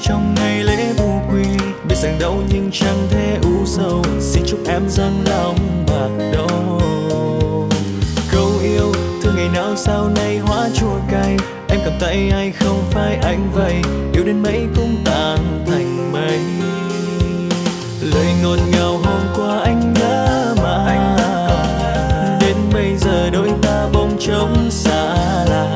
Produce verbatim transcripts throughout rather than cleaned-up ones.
trong ngày lễ vu quy. Biết rằng đau nhưng chẳng thể u sầu, xin chúc em rằng lòng bạc đầu. Câu yêu thương ngày nào sau này hóa chua cay, em cầm tay ai không phải anh vậy, yêu đến mấy cũng tan thành mây. Lời ngọt ngào hôm qua anh nhớ mà, đến bây giờ đôi ta bỗng trống xa lạ.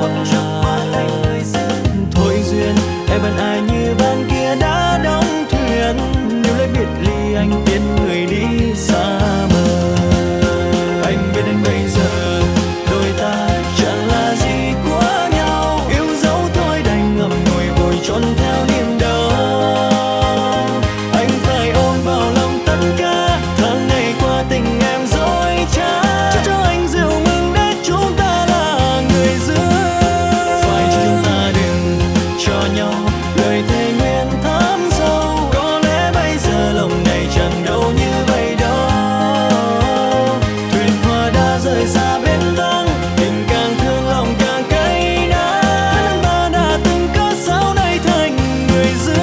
Thôi duyên em vẫn ai như van kia đã đóng thuyền, nếu lấy biệt ly anh tiễn người đi xa mờ. Anh biết đến bây giờ đôi ta chẳng là gì của nhau, yêu dấu thôi đành ngậm ngùi vội trốn theo niềm đau. Anh phải ôm vào lòng tất cả tháng ngày qua tình em dối trá, cho cho anh rượu mừng để chúng ta là người giữa. Phải cho chúng ta đừng cho nhau lời thề nguyện thắm sâu, có lẽ bây giờ lòng này chẳng đâu như vậy đâu. Thuyền hoa đã rời xa bến vắng, tình càng thương lòng càng cay đắng. Ta đã từng cớ sao nay thành người dưng.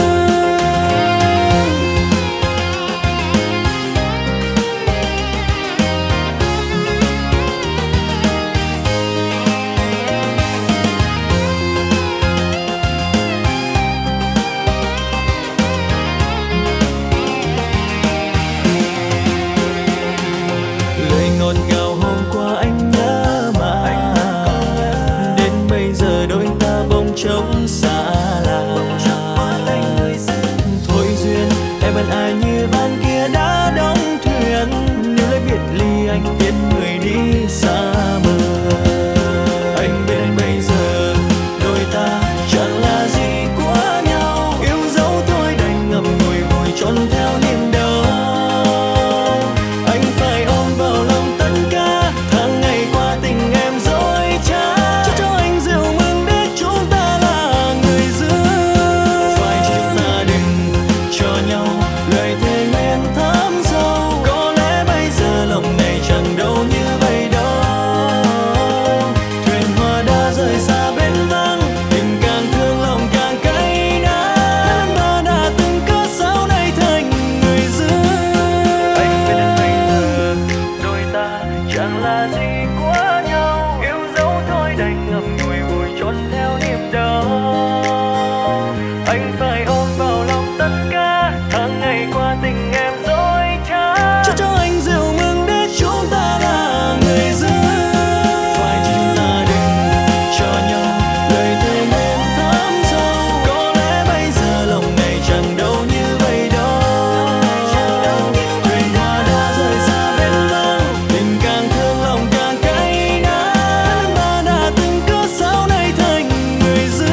Lời ngọt ngào hôm qua anh nhớ mà, đến bây giờ đôi ta bỗng trống xa lạ. Thôi duyên em vẫn ai như van kia đã đóng thuyền, nếu lấy biệt ly anh tiễn người đi xa mờ. Anh biết đến bây giờ đôi ta chẳng là gì của nhau, yêu dấu thôi đành ngậm ngùi vội trốn theo niềm đau. Anh phải ôm vào lòng tất cả tháng ngày qua tình em dối trá, cho cho anh rượu mừng để chúng ta là người giữa. Phải cho chúng ta đừng cho nhau lời thề nguyện thắm sâu, có lẽ bây giờ lòng này chẳng đâu như vậy đâu. Thuyền hoa đã rời xa bến vắng, tình càng thương lòng càng cay đắng. Ta đã từng cớ sao nay thành người giữa. Anh biết đến bây giờ đôi ta chẳng là gì của nhau, yêu dấu thôi đành ngậm ngùi vội trốn theo niềm đau. Anh phải ôm vào lòng tất cả tháng ngày qua tình em dối trá, cho cho anh rượu mừng để chúng ta là người giữa. Phải cho chúng ta đừng cho nhau lời thề nguyện thắm sâu, có lẽ bây giờ lòng này chẳng đâu như vậy đâu. Thuyền hoa đã rời xa bến vắng, tình càng thương lòng càng cay đắng. Ta đã từng cớ sao nay thành người giữa.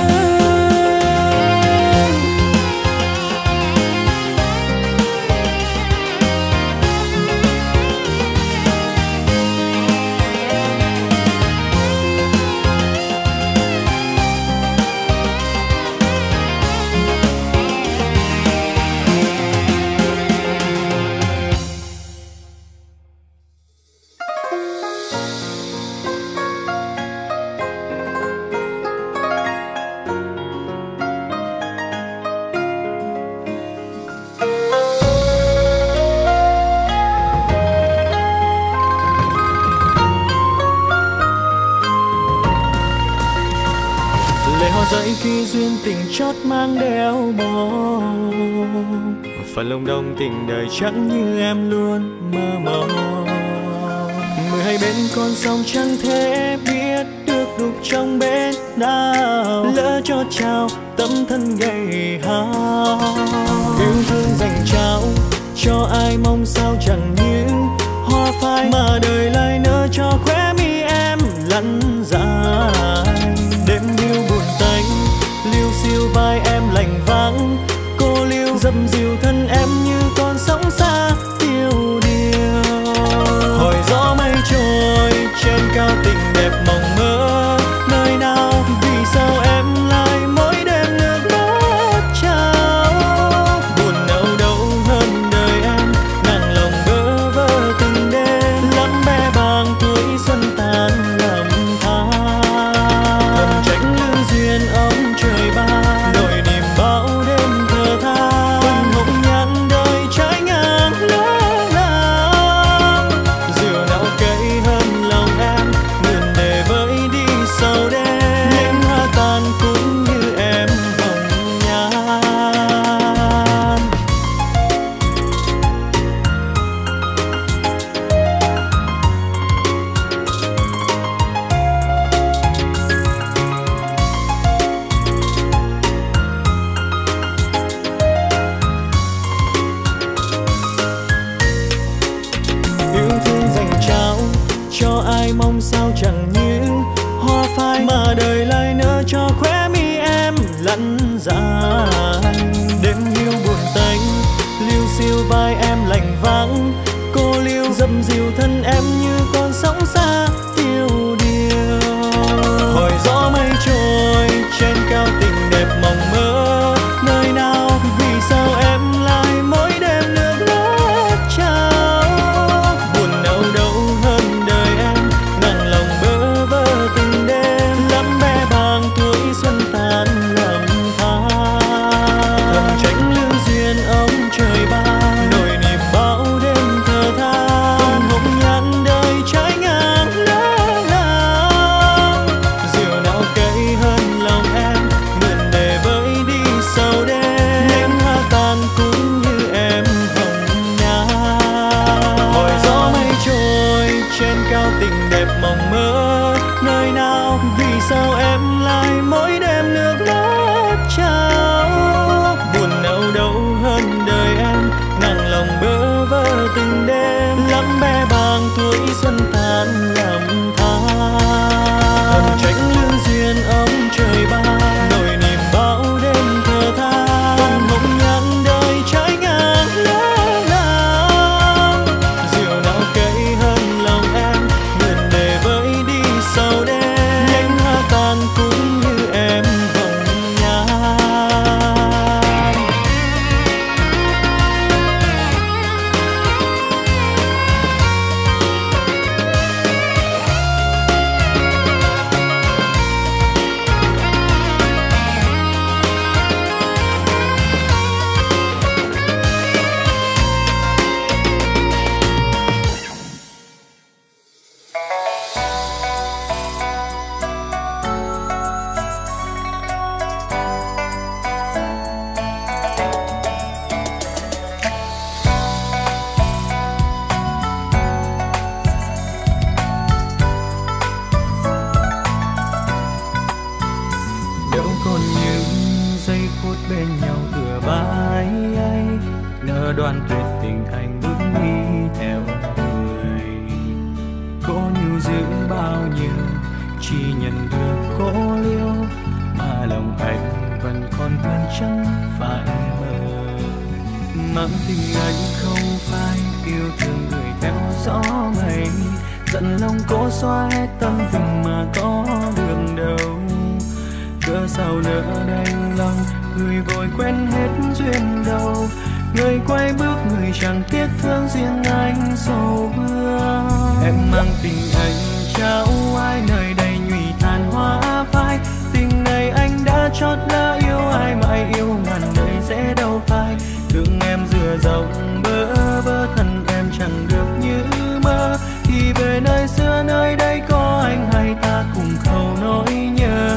Lệ hoa rơi khi duyên tình chót mang đeo bóng, phần lòng đông tình đời chẳng như em luôn mơ mộng. Mười hai bên con sông chẳng thể biết được đục trong bên nào, lỡ cho trao tấm thân gầy hao. Yêu thương dành trao cho ai mong sao chẳng như hoa phai, mà đời lại nỡ cho khóe mi em lăn dài. Đêm điêu buồn tanh liêu xiêu vai em lạnh vắng, cô liêu dầm dìu thân em như con sóng xa tiêu điều. Hỏi gió mây trôi trên cao tình đẹp mộng mơ, nơi nào vì sao em lại mỗi đêm ngước đốt trao. Buồn đau đâu hơn đời em, nặng lòng bơ vơ từng đêm, lắm bé bàng tuổi xuân tàn lầm than. Thầm trách lương duyên ông trời ban, nỗi niềm bão đêm chưa đoạn tuyệt tình anh bước đi theo người. Cố níu giữ bao nhiêu chỉ nhận được cố liêu, mà lòng anh vẫn còn thương chẳng phải mơ. Mang tình anh không phải yêu thương người theo gió mây, giận lòng cố xóa hết tâm tình mà có đường đâu. Cớ sao nỡ đành lòng người vội quên hết duyên đầu, người quay bước người chẳng tiếc thương riêng anh sầu vương. Em mang tình anh trao ai nơi đây nhụy than hoa phai, tình này anh đã chót lỡ yêu ai mà ai yêu ngàn đời sẽ đâu phai. Thương em dừa dòng bơ vơ thân em chẳng được như mơ, thì về nơi xưa nơi đây có anh hay ta cùng khâu nỗi nhớ.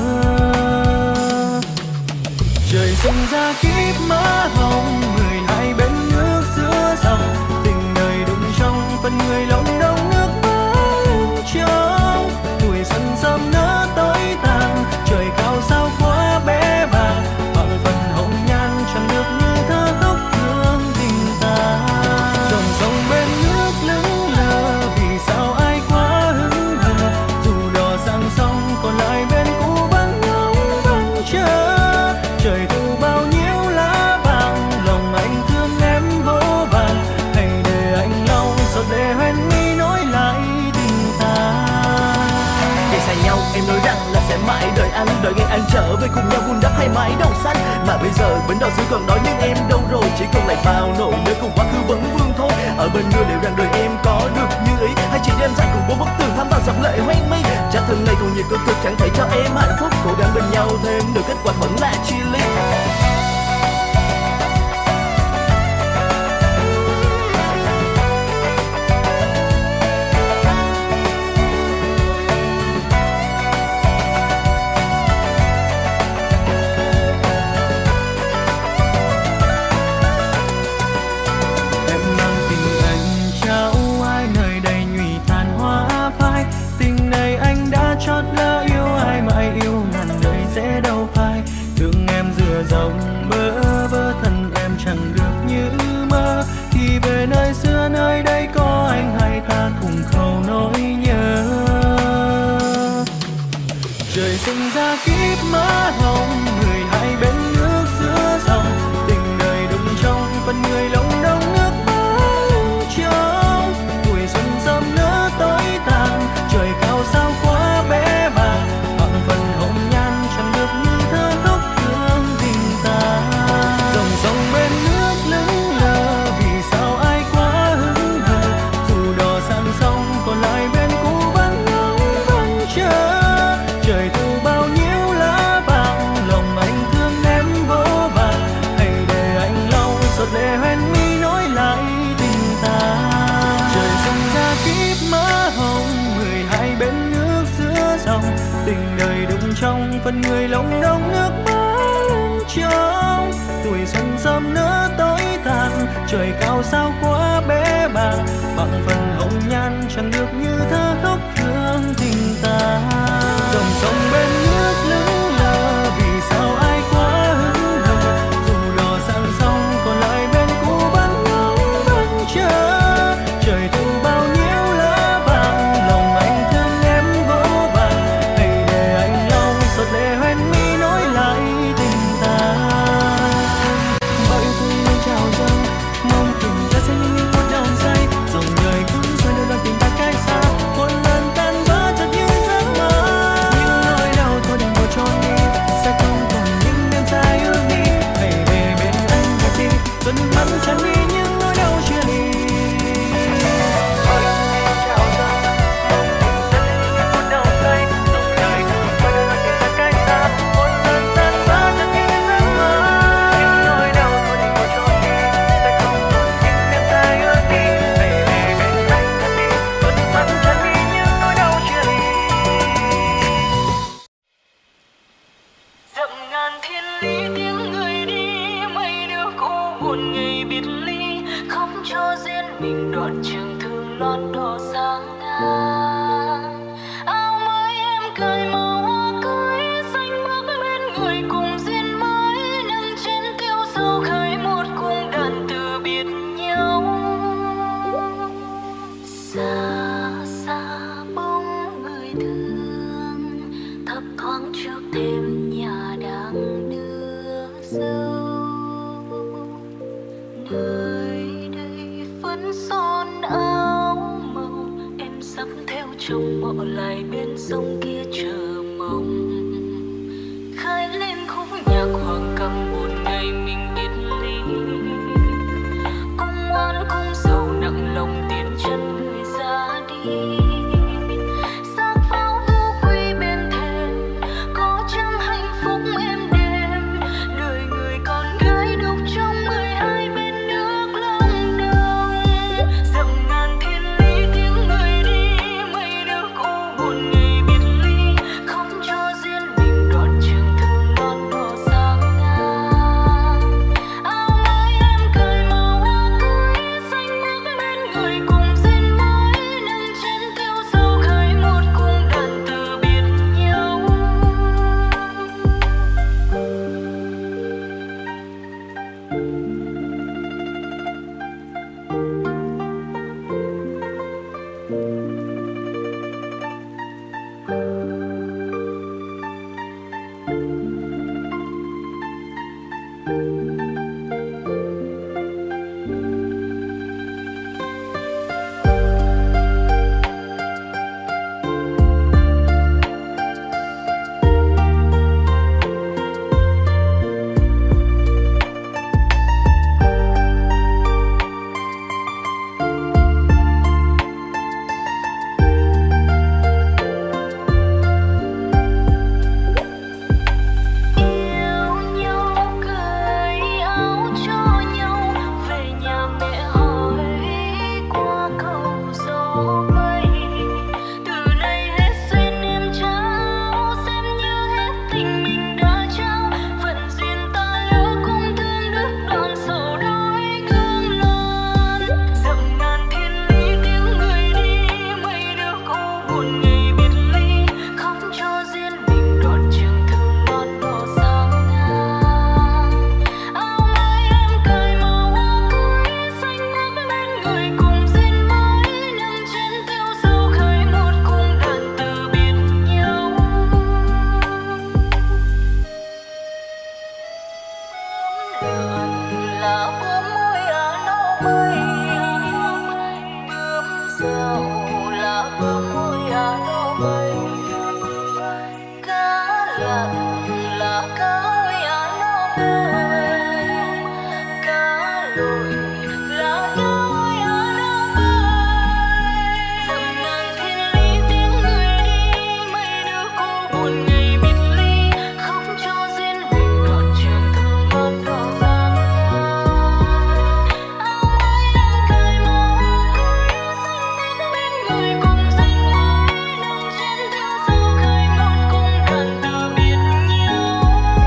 Trời sinh ra kiếp má hồng, người hai bên nước giữa dòng, tình đời đụng trong phần người lòng đông nước mắt trong. Tuổi xuân sớm nỡ tối tàn, trời cao sao quá bé bàng, bằng phần hồng nhan chẳng được như thơ khóc thương tình ta. Dòng sông bên nước lững lờ, vì sao ai quá hững hờ, dù đò sang sông còn lại bên cũ vắng ngóng vắng chờ. Trời thu bao nhiêu lá vàng, lòng anh thương em vô vàn, hãy để anh lau giọt lệ hoen mi nói lại tình ta. Để xa nhau em nói rằng là sẽ mãi đợi anh, đợi ngày anh trở về cùng nhau vun đắp hai mái đầu xanh. Mà bây giờ bến đò xưa còn đó nhưng em đâu rồi, chỉ còn lại bao nỗi nhớ cùng quá khứ vẫn vương thôi. Ở bên người liệu rằng đời em có được như ý, hay chỉ đêm dài cùng bốn bức tường thăm vào giọt lệ hoen mi. Chắc thân này còn nhiều cơ cực chẳng thể cho em hạnh phúc, cố gắng bên nhau thêm được kết quả vẫn là chia ly. Dòng bơ vơ thân em chẳng được như mơ, thì về nơi xưa nơi đây có anh hay ta cùng khâu nỗi nhớ. Trời sinh ra kiếp má hồng, người hai bên nước giữa dòng, tình đời đụng trong phần người lòng đông nước mắt trong. Tuổi xuân sớm nỡ tối tàn, trời cao sao quá bé bàng, bằng phần hồng nhan chẳng được như thơ khóc thương tình ta. Dòng sông bên nước lững lờ, vì sao ai quá hững hờ, dù đò sang sông còn lại bên cũ vắng ngóng vắng chờ. Trời thu bao nhiêu lá vàng, lòng anh thương em vô vàn, hãy để anh lau giọt lệ hoen mi nói lại tình ta. Trời sinh ra kiếp má hồng, người hai bên nước giữa dòng, tình đời đụng trong phần người lòng đông nước mắt trong. Tuổi xuân sớm nỡ tối tàn, trời cao sao quá bé bàng, bằng phần hồng nhan chẳng được như thơ khóc thương tình ta. Dòng sông bên nước lững lờ, vì sao ai quá hững hờ, dù đò sang sông còn lại bên cũ vắng ngóng vắng chờ. Trời thu bao nhiêu lá vàng, lòng anh thương em vô vàn, hãy để anh lau giọt lệ hoen mi nói lại tình ta. Bao yêu thương luôn trào dâng, mong tình ta sẽ như những phút đau say, dòng đời cứ xoay đưa đón tình ta cách xa, một lần tan vỡ chợt như giấc mơ. Những nỗi đau thôi đừng buồn trôi đi, sẽ không còn những đêm dài ước đi, hãy về bên anh thật đi, tuần mắt tràn đi những nỗi đau chia ly. Bao yêu thương luôn trào dâng, mong tình ta sẽ như những phút đau say, dòng đời cứ xoay đưa đón tình ta cách xa, một lần tan vỡ chợt như giấc mơ. Những nỗi đau thôi đừng buồn trôi đi, sẽ không còn những đêm dài ước đi, hãy về bên anh thật đi, tuần mắt tràn đi những nỗi đau chia ly. Dặm ngàn thiên lý tiếng người đi, mấy đứa cô buồn ngày biệt ly, khóc cho riêng mình đoạn trường thương lót đỏ sáng ngang. Áo mới em cởi màu hoa cưới, xanh bước bên người cùng duyên mới, nâng chén tiêu sâu khơi một cung đàn từ biệt. son áo màu, em sắp theo chồng bỏ lại bên sông kia chờ mong. Khai lên khúc nhạc hoàng cầm buồn ngày mình biệt ly, cung oan cung sầu nặng lòng tiền chân người ra đi. Xác pháo vô quy bên thềm, có chăng hạnh phúc êm đềm, đời người con gái đục trong mười hai bên nước Lâm Đồng. Dặm ngàn thiên lý tiếng người đi, mây đưa cô buồn ngày biệt ly, khóc cho riêng mình đoạn trường thương non đỏ sáng ngang. Áo mới em cởi màu hoa cưới, xanh mướt bên người cùng duyên mới, nâng chân theo dấu khởi một cung đàn từ biệt nhau. Yêu nhau cởi áo cho nhau, về nhà mẹ hỏi qua câu gió mây. Từ nay hết duyên em trao, xem như hết tình mình đã trao. Phận duyên ta lỡ cũng thương đứt đoạn sầu đôi gương lon. Dặm ngàn thiên lý tiếng người đi, mây đưa cô buồn ngày biệt ly, khóc cho riêng mình đoạn trường thương non đỏ sáng ngang. Áo mới em cởi màu hoa cưới, xanh mướt bên người cùng duyên mới, nâng chân theo dấu khởi một cung đàn từ biệt nhau. Lượn là bướm môi á nó bay, bướm dạo là bướm môi á nó bay. Cá lặn là cá môi á nó bơi, cá lội là cá môi á nó bơi. Dặm ngàn thiên lý tiếng người đi, mây đưa cô buồn ngày biệt ly, khóc cho riêng mình đoạn trường thương non đỏ sáng ngang. Áo mới em cởi màu hoa cưới, xanh mướt bên người cùng duyên mới, nâng chân theo dấu khởi một cung đàn từ biệt nhau.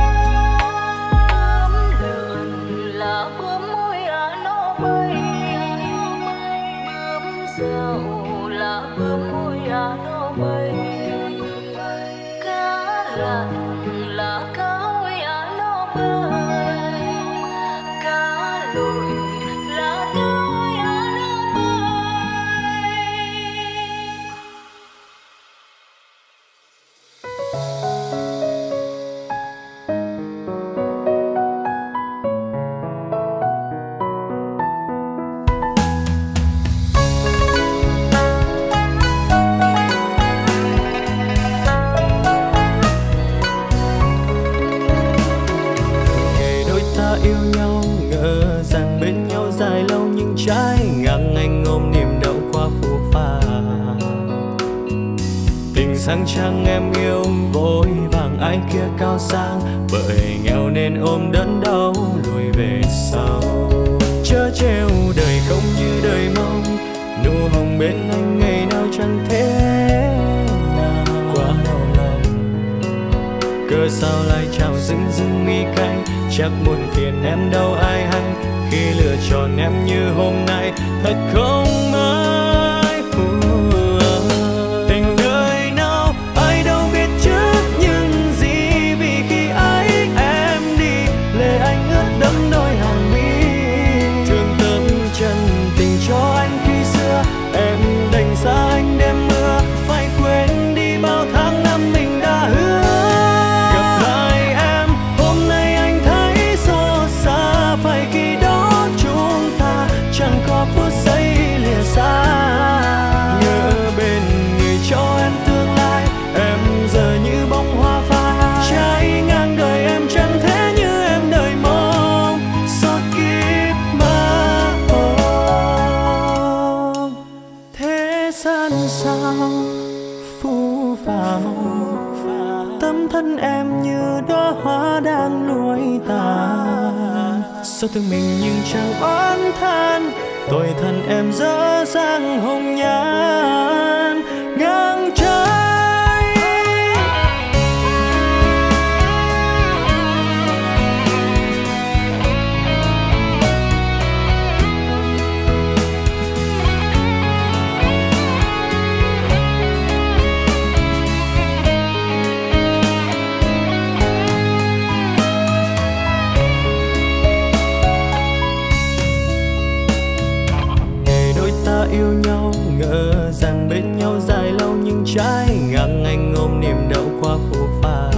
Bướm lượn là bướm môi á nó bay, bướm dạo là bướm môi á nó bay. Cá lặn là cá môi á nó bơi, cá lội là cá môi á nó bơi. Ngày đôi ta yêu nhau, ngỡ rằng bên nhau dài lâu, nhưng trái ngang anh ôm niềm đau qua phũ phàng. Tình sang trang em yêu vội vàng, ai kia cao sang, bởi nghèo nên ôm đớn đau lùi về sau. Chớ trêu đời không như đời mong, nụ hồng bên anh ngày nào chẳng thế nào. Quá đau lòng, cớ sao lại chào dưng dưng mi cay, chắc muộn phiền em đâu ai hay, khi lựa chọn em như hôm nay thật không ai. Tình đời nào ai đâu biết trước những gì, vì khi ấy em đi lệ anh ướt đẫm đôi hàng mi. Thương tâm chân tình cho anh khi xưa, em đành xa anh đêm mưa, phải quên đi bao tháng năm mình đã hứa. Gặp lại em hôm nay anh thấy xót xa, phải khi đó chúng ta chẳng có phút giây sao thương mình nhưng chẳng oán than, tuổi thân em dở dang hồng nhan ngang trái. Yêu nhau ngỡ rằng bên nhau dài lâu, nhưng trái ngang anh ôm niềm đau qua phũ pha.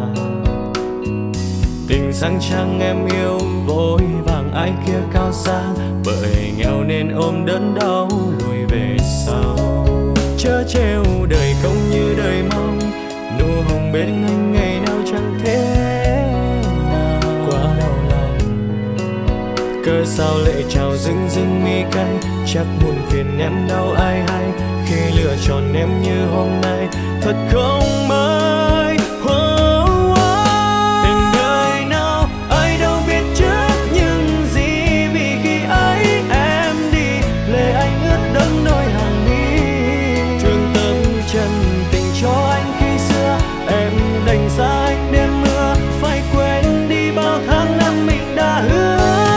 Tình sang trang em yêu vội vàng, ai kia cao xa, bởi nghèo nên ôm đớn đau lùi về sau. Chớ trêu đời không như đời mong, nụ hồng bên anh ngày nào chẳng thế nào quá đau lòng. Cớ sao lệ trào rưng rưng mi cay, chắc buồn phiền em đâu ai hay, khi lựa chọn em như hôm nay thật không may. Oh, oh. Tình đời nào ai đâu biết trước những gì, vì khi ấy em đi lệ anh ướt đẫm đôi hàng mi. Thương tâm chân tình cho anh khi xưa, em đành xa anh đêm mưa, phải quên đi bao tháng năm mình đã hứa.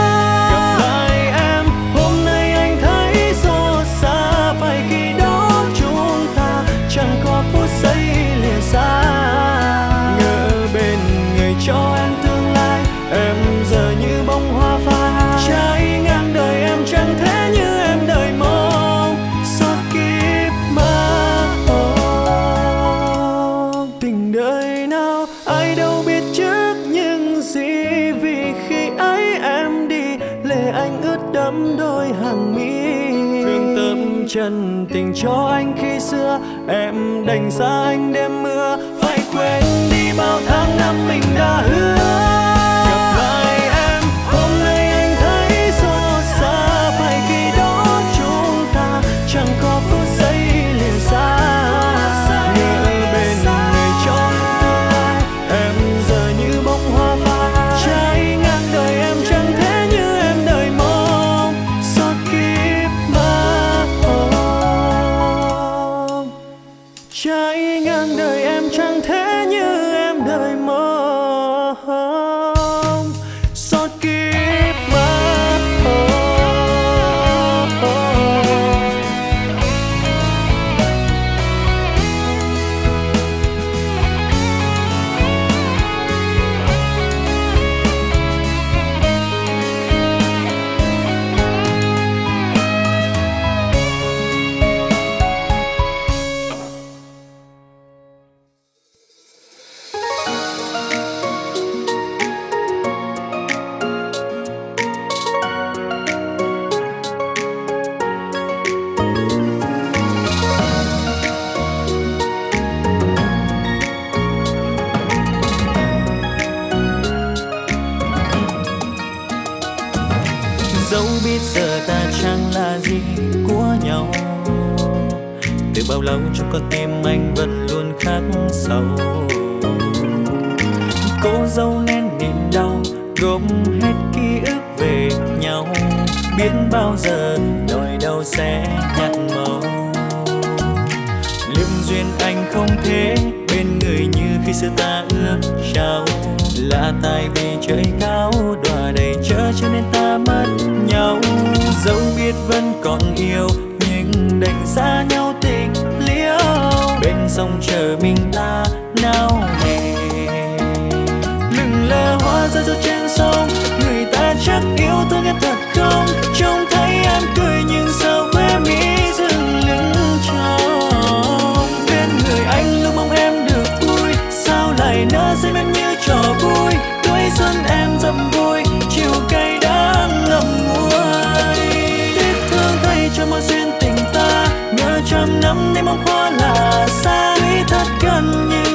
Cho em tương lai, em giờ như bông hoa phai. Trái ngang đời em chẳng thế như em đời mong, suốt kiếp mà oh. Tình đời nào ai đâu biết trước những gì, vì khi ấy em đi lệ anh ướt đẫm đôi hàng mi. Thương tâm chân tình cho anh khi xưa, em đành xa anh đêm mưa, phải quên đi bao tháng năm mình đã hứa. Gặp lại em hôm nay anh thấy xót xa, phải khi đó chúng ta chẳng có phút giây liền xa. Nhớ bên người cho tương lai, em giờ như bông hoa phai. Trái ngang đời em chẳng thế như em đời mong, suốt kiếp mà oh. Trái ngang đời em chẳng thế như em đời mong, suốt kiếp mà oh. Dẫu biết giờ ta chẳng là gì của nhau, từ bao lâu trong con tim anh vẫn luôn khắc sâu. Cô dâu nên niềm đau, gom hết ký ức về nhau, biết bao giờ nỗi đau sẽ nhạt màu. Liêm duyên anh không thể bên người như khi xưa ta ước trao, lạ tai vì trời cao đọa đầy chớ cho nên ta mất nhau. Dẫu biết vẫn còn yêu nhưng đành xa nhau tình liễu, bên sông chờ mình ta nao nề. Lừng lơ hoa rơi rơi trên sông, người ta chắc yêu thương em thật không? Trông thấy em cười nhưng sao khóe mi dừng lưng trông. Bên người anh lúc mong em được vui, sao lại nỡ dây em như trò vui. Tuổi xuân em dầm vui, chiều cay đắng ngậm ngùi. Tiếc thương thay cho mọi duyên tình ta, ngỡ trăm năm nay mong hoa là xa. Tuy thật gần như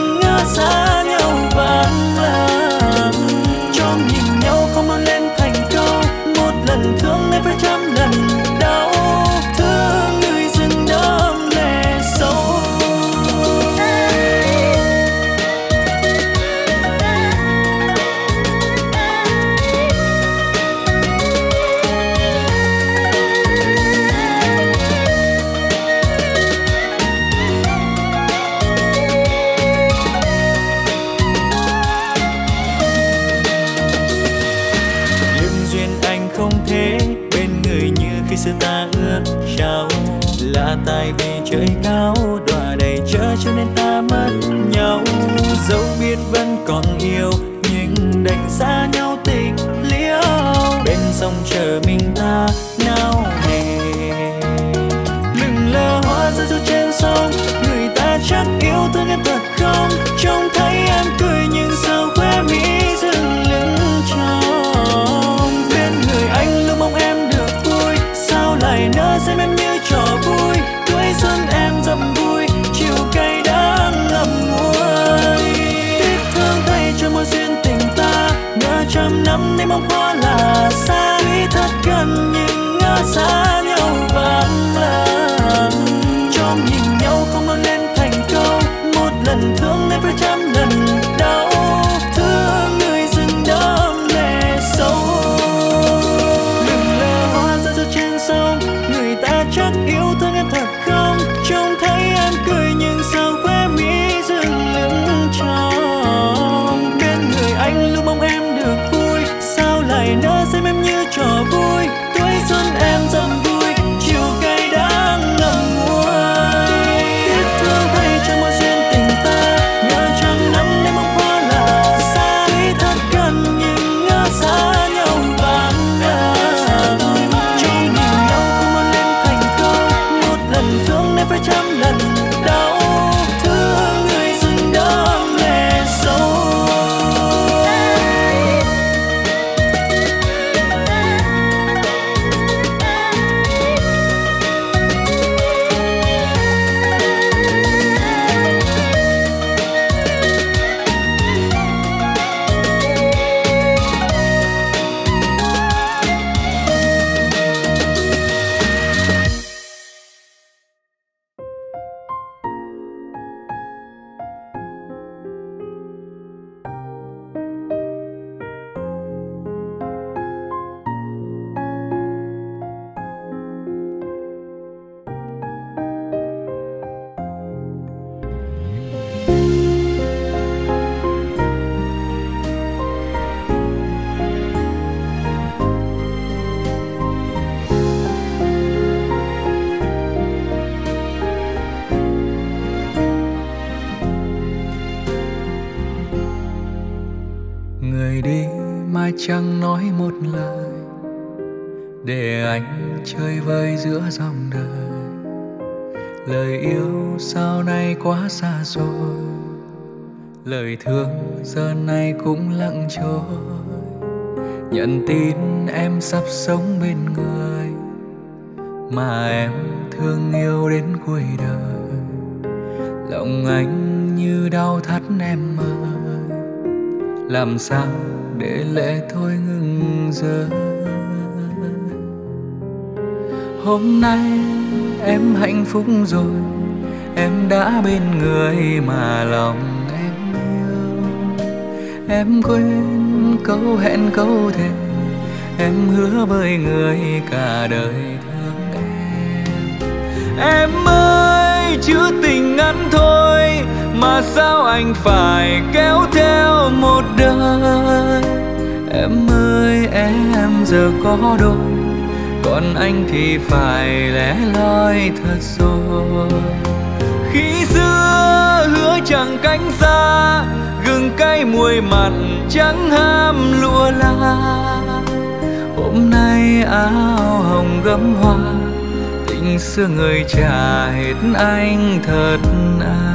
xưa ta ước trao, là tại vì trời cao đọa đầy chớ cho nên ta mất nhau. Dẫu biết vẫn còn yêu nhưng đành xa nhau tình liêu, bên sông chờ mình ta nao nề. Lừng lơ hoa rơi rơi trên sông, người ta chắc yêu thương em thật không? Trông thấy em cười nhưng sao khóe mi dừng lưng tròng. Bên người anh luôn mong em được vui, sao lại nỡ xem em như trò vui. Tuổi xuân em dầm vui, chiều cay đắng ngậm ngùi. Tiếc thương thay cho mối duyên tình ta, ngỡ trăm năm nay mong hoa là xa. Tuy thật gần nhưng ngỡ xa nhau vắng lặng. Cho nhìn nhau không nói lên thành câu, một lần thương nên phải trăm lần đau. Thương người dừng đẫm lệ sâu. Đừng lơ hoa rơi rơi trên sông, người ta chắc yêu thương em thật không? Trông thấy em cười nhưng sao khóe mi dừng lưng tròng. Bên người anh luôn mong em được vui, sao lại nỡ xem em như trò vui. Tuổi xuân em dầm vui, chiều cay đắng ngậm ngùi. Tiếc thương thay cho mối duyên tình ta, ngỡ trăm năm nay mong hoa là xa. Tuy thật gần nhưng ngỡ xa nhau vắng lặng. Trong nhìn nhau không muốn lên thành câu, một lần thương nên phải trăm lần đau. Thương người dừng đẫm lệ sâu. Người đi mai chẳng nói một lời, để anh chơi vơi giữa dòng đời. Lời yêu sau này quá xa xôi, lời thương giờ này cũng lặng trôi. Nhận tin em sắp sống bên người mà em thương yêu đến cuối đời. Lòng anh như đau thắt em ơi, làm sao để lệ thôi ngừng rơi. Hôm nay em hạnh phúc rồi, em đã bên người mà lòng em yêu. Em quên câu hẹn câu thề, em hứa với người cả đời thương em. Em ơi chữ tình ngắn thôi mà sao anh phải kéo theo một đời. Em ơi em giờ có đôi, còn anh thì phải lẻ loi thật rồi. Khi xưa hứa chẳng cánh xa, gừng cay muối mặn chẳng ham lụa la. Hôm nay áo hồng gấm hoa, tình xưa người trả hết anh thật à.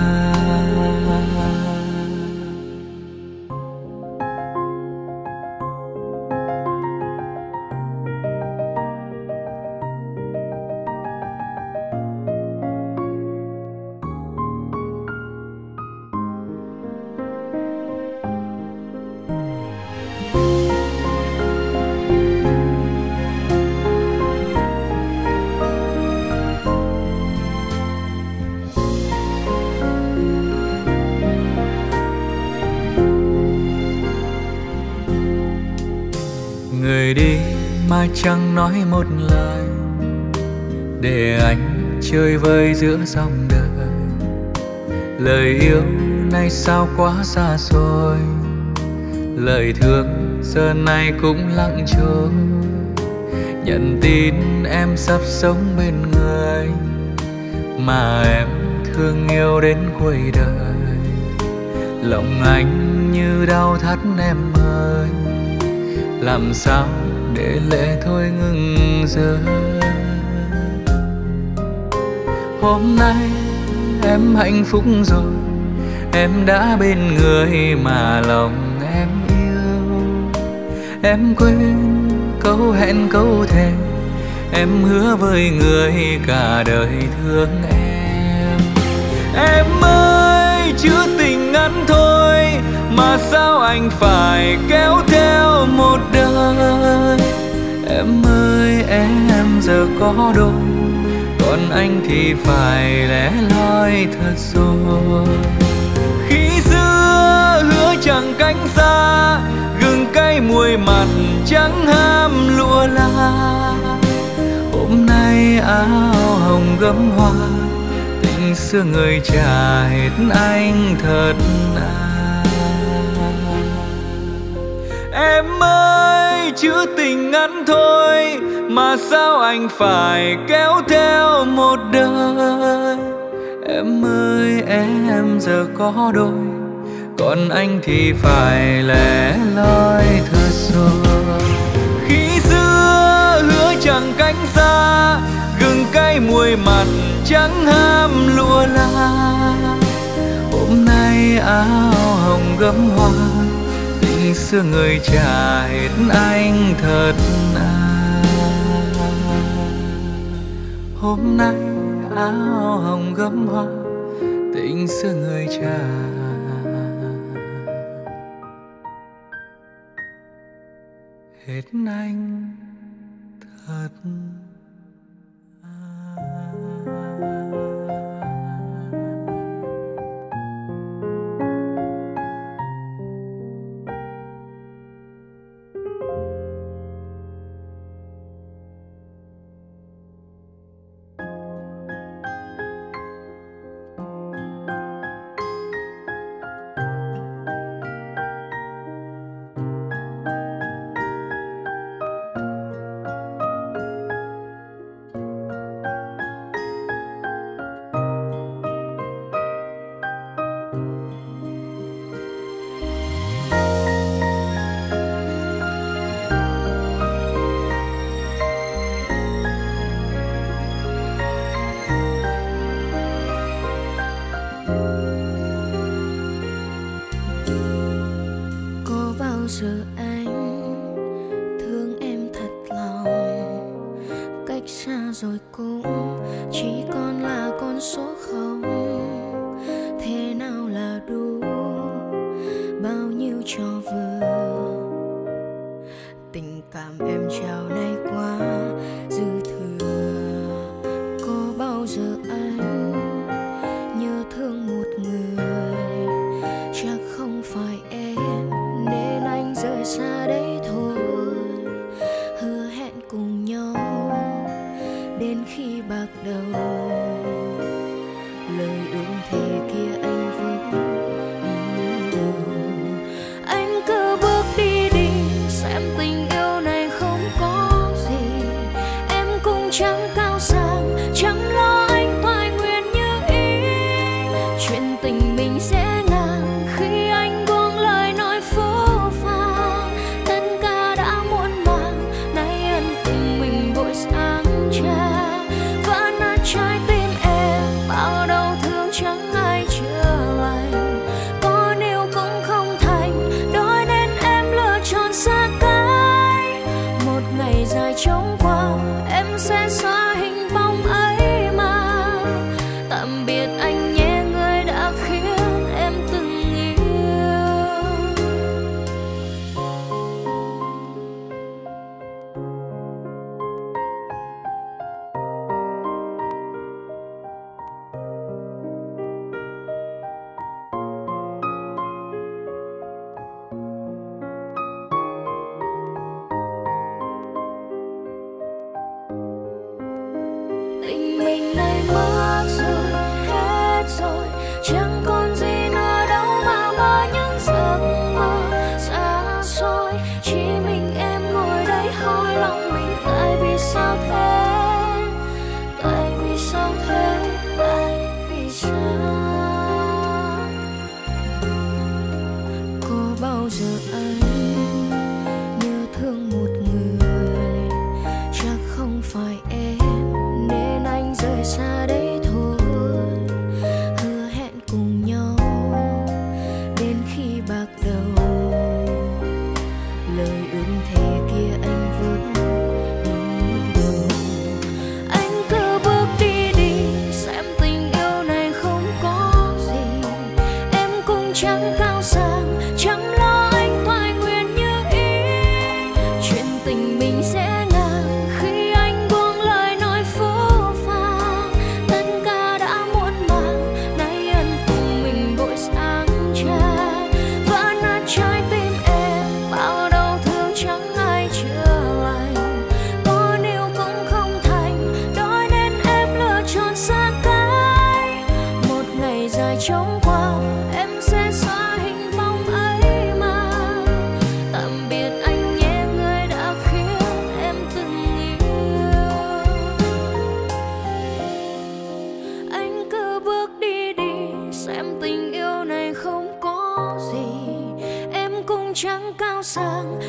Người đi mà chẳng nói một lời, để anh chơi vơi giữa dòng đời. Lời yêu này sao quá xa xôi, lời thương giờ này cũng lặng trôi. nhận tin em sắp sống bên người mà em thương yêu đến cuối đời. Lòng anh như đau thắt em ơi, làm sao để lệ thôi ngừng rơi. Hôm nay em hạnh phúc rồi, em đã bên người mà lòng em yêu. Em quên câu hẹn câu thề, em hứa với người cả đời thương em. Em ơi chữ tình ngắn thôi mà sao anh phải kéo theo một đời. Em ơi em giờ có đôi, còn anh thì phải lẻ loi thật rồi. Khi xưa hứa chẳng cánh xa, gừng cay muối mặn chẳng ham lụa la. Hôm nay áo hồng gấm hoa, tình xưa người trả hết anh thật à. Em ơi chữ tình ngắn thôi mà sao anh phải kéo theo một đời. Em ơi em giờ có đôi, còn anh thì phải lẻ loi thật rồi. Khi xưa hứa chẳng cánh xa, gừng cay muối mặn chẳng ham lụa la. Hôm nay áo hồng gấm hoa, tình xưa người trả hết anh thật à. Hôm nay áo hồng gấm hoa, tình xưa người trả hết anh thật giờ anh thương em thật lòng, cách xa rồi cũng chỉ còn là con số không. Thế nào là đủ, bao nhiêu cho vừa, tình cảm em trao nay quá dư thừa. Có bao giờ anh nhớ thương một người, chắc không phải em nên anh rời xa đấy thôi. Hứa hẹn cùng nhau đến khi bạc đầu, lời ước thề kia anh vẫn đi đâu. Anh cứ bước đi đi, xem tình yêu này không có gì. Em cũng chẳng cao sang, chẳng lo anh toại nguyện như ý. Chuyện tình mình sẽ ngang khi anh buông lời nói phố phàng. Tất cả đã muộn màng, nay ân tình mình vội sáng tra. Vỡ nát trái tim em, bao đau thương chẳng ai chữa lành. Có điều cũng không thành, đôi nên em lựa chọn xa cách. Một ngày dài trống qua, em sẽ xóa hình bóng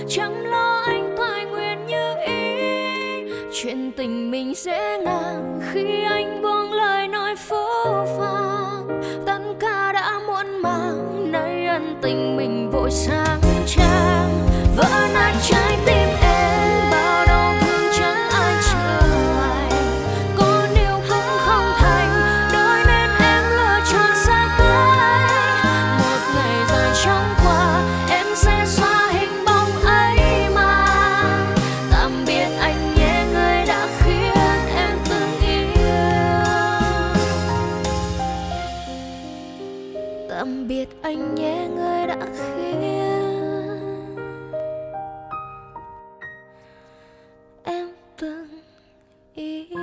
chăm lo anh toại nguyện như ý. Chuyện tình mình dễ ngang khi anh buông lời nói phũ phàng. Tất cả đã muộn màng, nay ân tình mình vội sang trang. Vỡ nát trái tim em, bao đau thương chẳng ai chữa lành. Có điều cũng không thành, đôi nên em lựa chọn xa cách. Một ngày dài trôi qua, em sẽ xóa hình bóng ấy mà. Tạm biệt anh nhé, người đã khiến em từng yêu. Tạm biệt anh nhé, người đã khiến em từng yêu.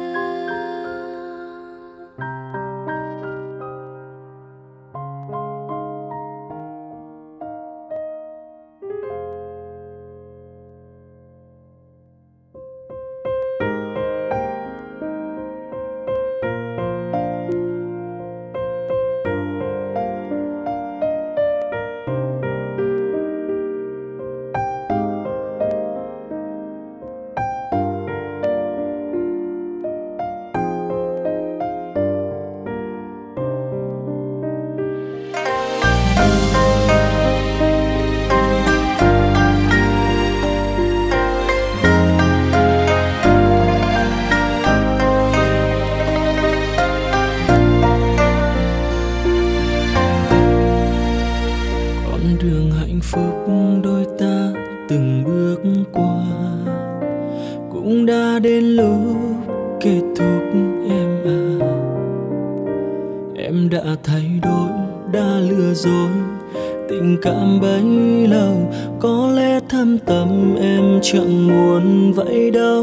Cảm bấy lâu có lẽ thâm tâm em chẳng muốn vậy đâu.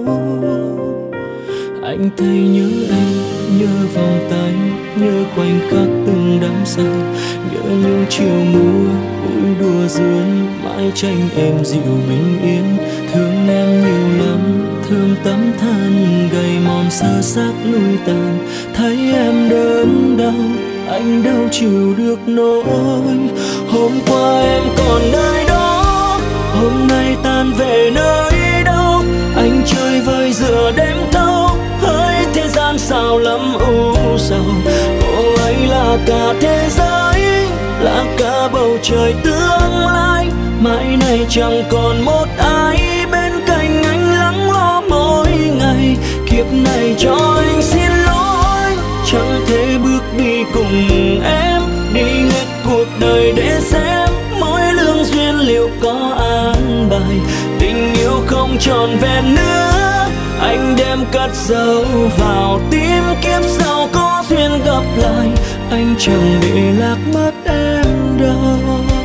Anh thấy nhớ em, nhớ vòng tay, nhớ khoảnh khắc từng đắm say, nhớ những chiều mưa vui đùa dưới mái tranh em dịu bình yên. Thương em nhiều lắm, thương tấm thân gầy mòn sơ xác lui tàn. Thấy em đớn đau, anh đâu chịu được nỗi. Hôm qua em còn nơi đó, hôm nay tan về nơi đâu. Anh chơi vơi giữa đêm thâu, hỡi thế gian sao lắm u sầu. Cô ấy là cả thế giới, là cả bầu trời tương lai. Mãi này chẳng còn một ai bên cạnh anh lắng lo mỗi ngày. Kiếp này cho anh xin lỗi, chẳng thể bước đi cùng em, đi hết cuộc đời để xem mỗi lương duyên liệu có an bài. Tình yêu không tròn vẹn nữa, anh đem cất giấu vào tim. Kiếp sau có duyên gặp lại, anh chẳng để lạc mất em đâu.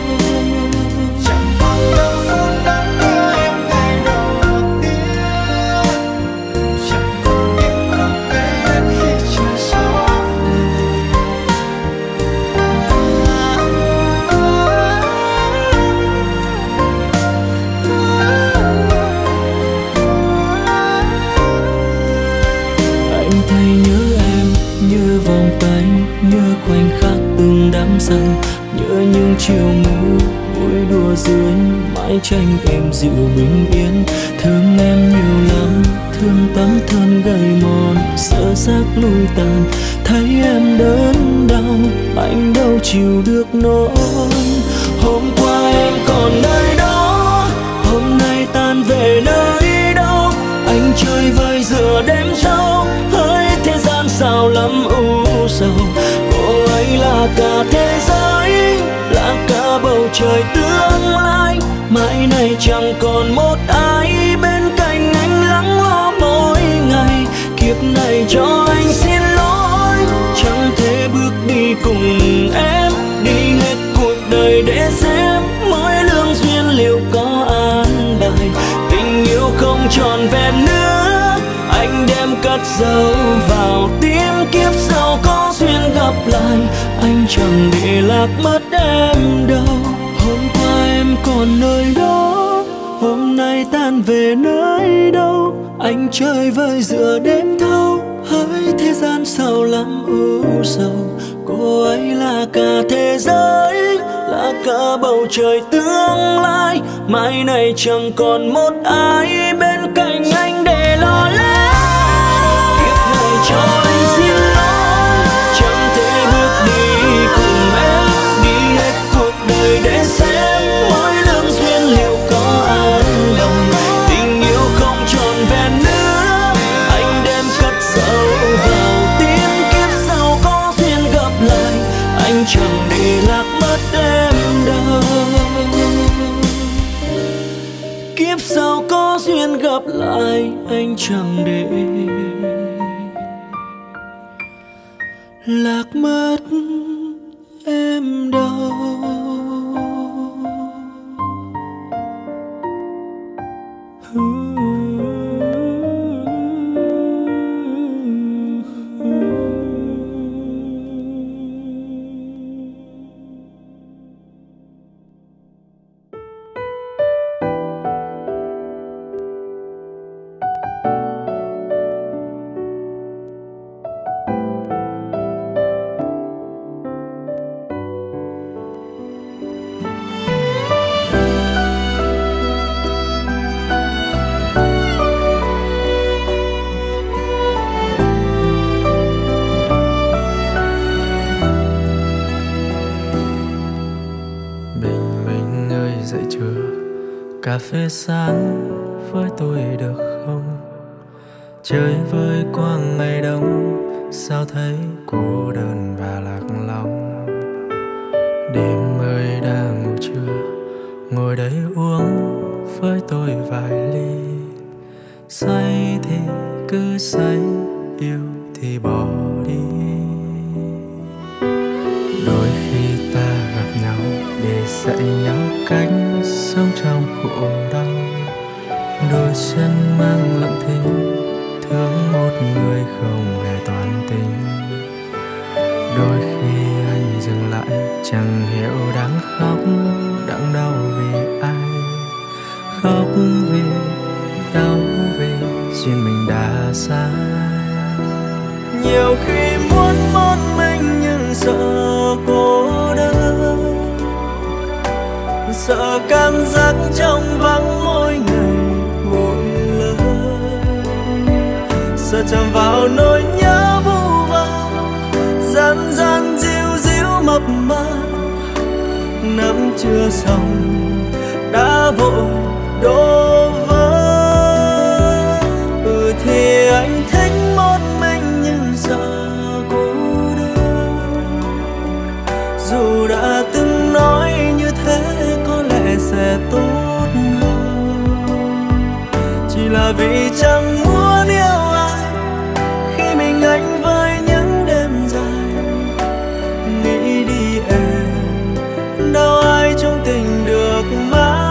Say, nhớ những chiều mưa vui đùa dưới mái tranh em dịu bình yên. Thương em nhiều lắm, thương tấm thân gầy mòn sơ xác lui tàn. Thấy em đớn đau, anh đâu chịu được nỗi. Hôm qua em còn nơi đó, hôm nay tan về nơi đâu. Anh chơi vơi giữa đêm sâu, hỡi thế gian sao lắm u sầu. Cô ấy là cả thế giới, là cả bầu trời tương lai. Mãi này chẳng còn một ai bên cạnh anh lắng lo mỗi ngày. Kiếp này cho anh xin lỗi, chẳng thể bước đi cùng em, đi hết cuộc đời để xem mỗi lương duyên liệu có an bài. Tình yêu không tròn vẹn nữa, anh đem cất giấu vào tim. Kiếp sau có duyên gặp lại, anh chẳng để lạc mất em đâu. Hôm qua em còn nơi đó, hôm nay tan về nơi đâu. Anh chơi vơi giữa đêm thâu, hỡi thế gian sao lắm u sầu. Cô ấy là cả thế giới, là cả bầu trời tương lai. Mai này chẳng còn một ai bên cạnh anh để lo lắng. Kiếp này cho anh xin lỗi, chẳng thể bước đi cùng em, đi hết cuộc đời để xem mỗi lương duyên liệu có an lòng. Tình yêu không trọn vẹn nữa, anh đem cất giấu vào tim. Kiếp sau có duyên gặp lại, anh chẳng để lạc mất em đâu. Kiếp sau có duyên gặp lại, anh chẳng để lạc mất em đâu. Cà phê sáng với tôi được không? Chơi với quang ngày đông, sao thấy cô đơn và lạc lòng. Đêm ơi đã ngủ chưa? Ngồi đây uống với tôi vài ly. Say thì cứ say, yêu thì bỏ đi. Đôi khi ta gặp nhau để dạy nhau cách sống trong khổ đau. Đôi chân mang lặng thinh, thương một người không hề toàn tình. Đôi khi anh dừng lại, chẳng hiểu đáng khóc, đáng đau vì ai. Khóc vì đau vì duyên mình đã sai. Nhiều khi muốn một mình nhưng sợ cô đơn, sợ cảm giác trong vắng mỗi ngày một lần. Sợ chạm vào nỗi nhớ vu vơ, gian gian díu díu mập mờ. Nắm chưa xong đã vội đổ vỡ. Ừ thì anh thích một mình nhưng sợ cô đơn. Dù đã từng nói như thế có lẽ sẽ tốt hơn, chỉ là vì chẳng muốn yêu ai khi mình anh với những đêm dài. Nghĩ đi em, đâu ai trong tình được mãi.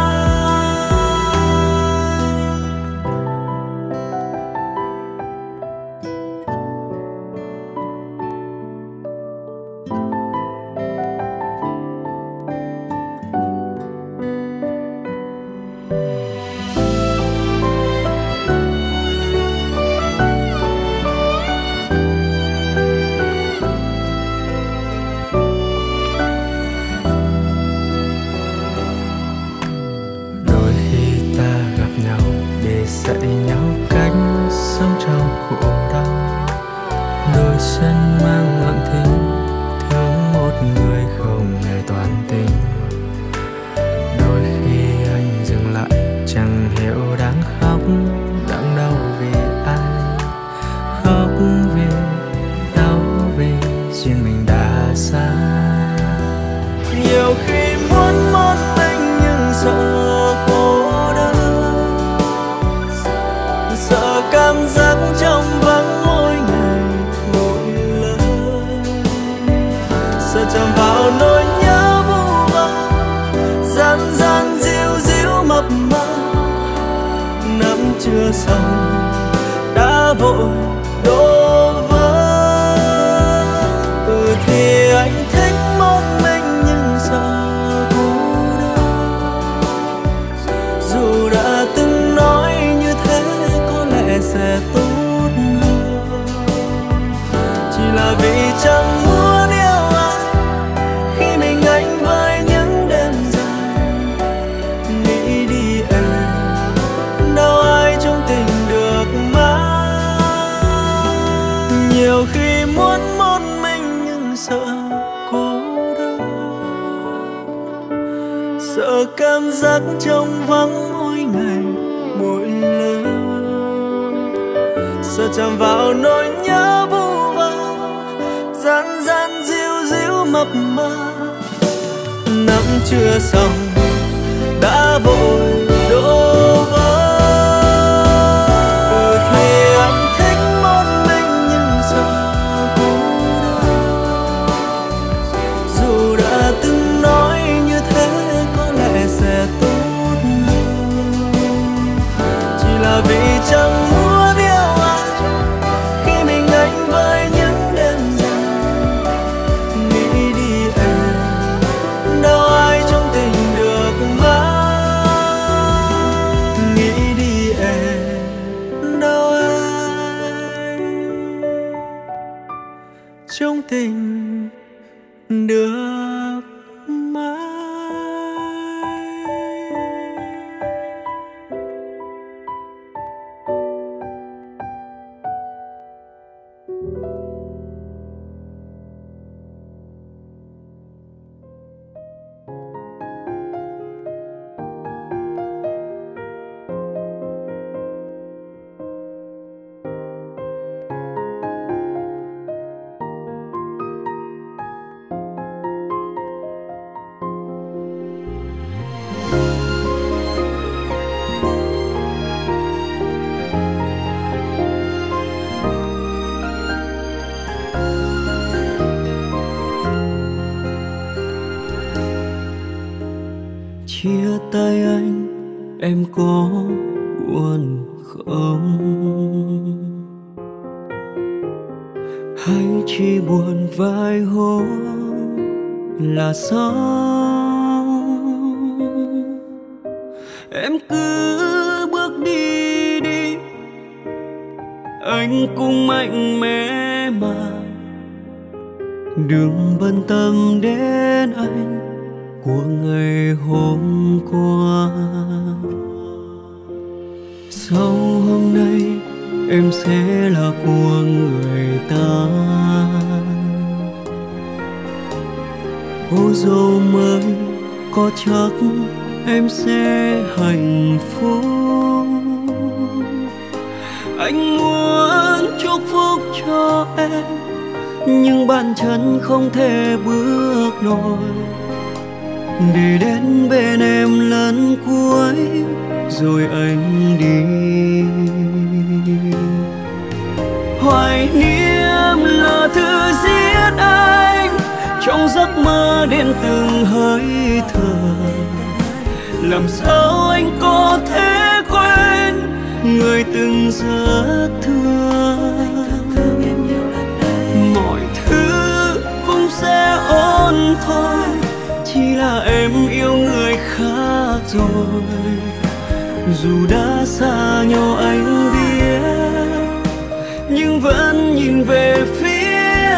Dạy nhau cách sống trong khổ đau. Đôi chân mang lặng thinh, thương một người không hề toàn tình. Đôi khi anh dừng lại, chẳng hiểu đáng khóc, đáng đau vì ai. Khóc vì đau vì duyên mình đã sai. Nhiều khi muốn một mình nhưng sợ cô đơn, sợ cảm giác trong vắng mỗi ngày một lần. Sợ chạm vào nỗi nhớ vu vơ, gian gian díu díu mập mờ. Nắm chưa xong đã vội đổ vỡ. Ừ thì anh thích một mình nhưng sợ cô đơn. Dù đã từng nói như thế có lẽ sẽ tốt hơn, chỉ là vì chẳng muốn yêu ai khi mình anh với những đêm nhiều khi muốn một mình nhưng sợ cô đơn, sợ cảm giác trống vắng mỗi ngày mỗi lần, sợ chạm vào nỗi nhớ vu vơ gian gian díu díu mập mờ. Nắng chưa xong đã vội đổ vỡ. Ừ thì anh thích một mình nhưng sợ cô đơn, dù đã từng nói như thế có lẽ sẽ tốt hơn, chỉ là vì chẳng muốn yêu ai khi mình anh với những đêm dài. Nghĩ đi em, đâu ai trong tình được mãi. Nghĩ đi em, đâu ai trong tình được mãi. Chia tay anh, em có buồn không? Hay chỉ buồn vài hôm là xong? Em cứ bước đi đi, anh cũng mạnh mẽ mà. Đừng bận tâm đến anh của ngày hôm qua. Sau hôm nay em sẽ là của người ta. Cô dâu mới có chắc em sẽ hạnh phúc. Anh muốn chúc phúc cho em, nhưng bàn chân không thể bước nổi để đến bên em lần cuối rồi anh đi. Hoài niệm là thứ giết anh, trong giấc mơ đến từng hơi thở. Làm sao anh có thể quên người từng rất thương. Mọi thứ cũng sẽ ổn thôi, chỉ là em yêu người khác rồi. Dù đã xa nhau anh biết, nhưng vẫn nhìn về phía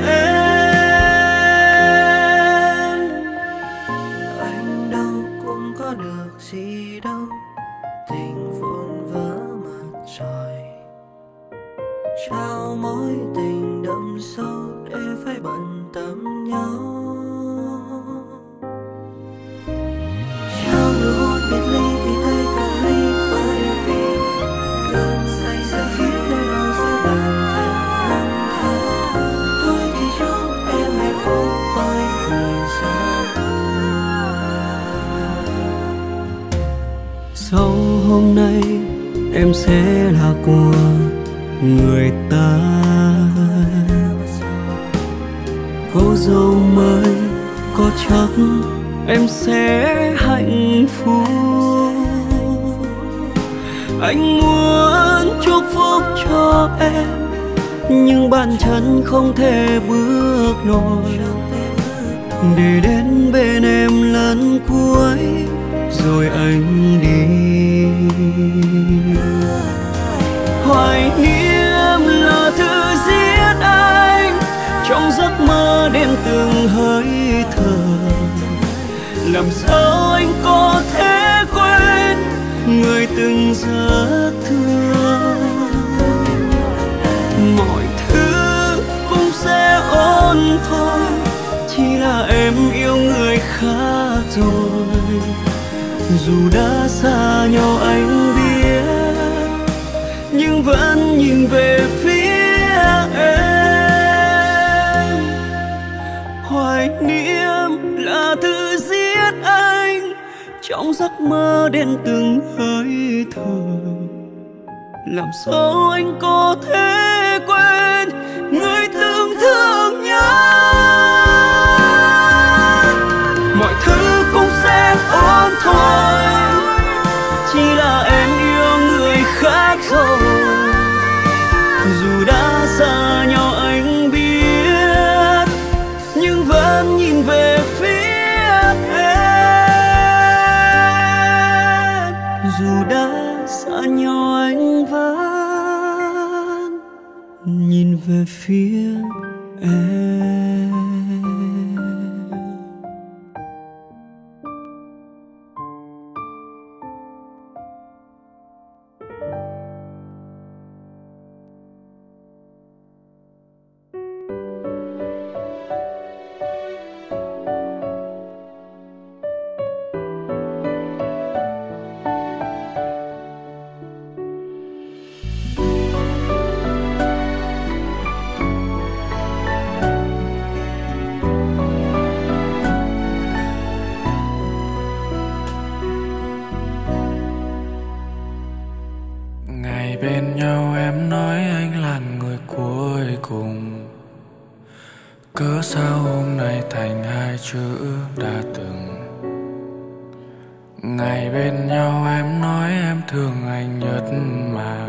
em. Anh đâu cũng có được gì đâu, tình vụn vỡ mặt trời. Trao mối tình đậm sâu để phải bận tâm nhau. Trao nụ hôn biệt ly thì thấy cả hai, bởi vì cơn say sẽ khiến đôi đau giữa bàn tay lang thang. Thôi thì chúc em hạnh phúc với người xa. Sau hôm nay em sẽ là của người ta. Cô dâu mới có chắc em sẽ hạnh phúc. Anh muốn chúc phúc cho em, nhưng bàn chân không thể bước nổi để đến bên em lần cuối rồi anh đi. Hoài niệm là thứ giết anh, trong giấc mơ đến từng hơi thở. Làm sao anh có thể quên người từng rất thương. Mọi thứ ổn thôi, chỉ là em yêu người khác rồi. Dù đã xa nhau anh biết, nhưng vẫn nhìn về phía em. Hoài niệm là thứ giết anh, trong giấc mơ đen từng hơi thở. Làm sao anh có thể quên người từng thương nhớ. Mọi thứ cũng sẽ ổn thôi, chỉ là em yêu người khác rồi. Dù đã xa nhau anh biết, nhưng vẫn nhìn về phía em. Dù đã xa nhau anh vẫn nhìn về phía em. Bên nhau em nói anh là người cuối cùng, cớ sao hôm nay thành hai chữ đã từng. Ngày bên nhau em nói em thương anh nhất mà,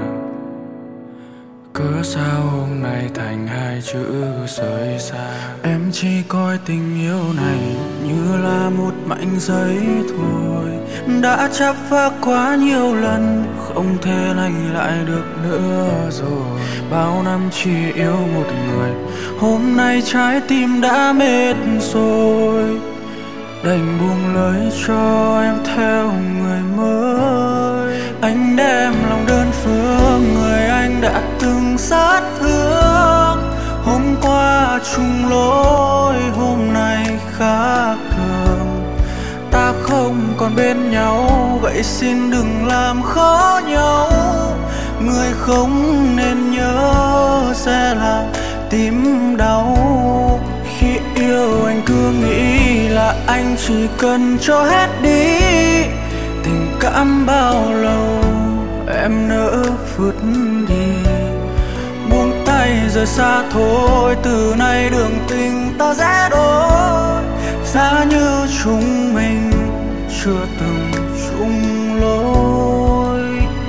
cớ sao hôm nay thành hai chữ rời xa. Em chỉ coi tình yêu này như là một mảnh giấy thôi, đã chắp vá quá nhiều lần, không thể lành lại được nữa rồi. Bao năm chỉ yêu một người, hôm nay trái tim đã mệt rồi. Đành buông lời cho em theo người mới. Anh đem lòng đơn phương người anh đã từng sát thương. Hôm qua chung lối, hôm nay khác thường. Ta không còn bên nhau, vậy xin đừng làm khó nhau. Người không nên nhớ sẽ làm tim đau. Khi yêu anh cứ nghĩ là anh chỉ cần cho hết đi. Tình cảm bao lâu em nỡ vứt đi. Buông tay rời xa thôi, từ nay đường tình ta sẽ đổi. Giá như chúng mình chưa từng chung lối.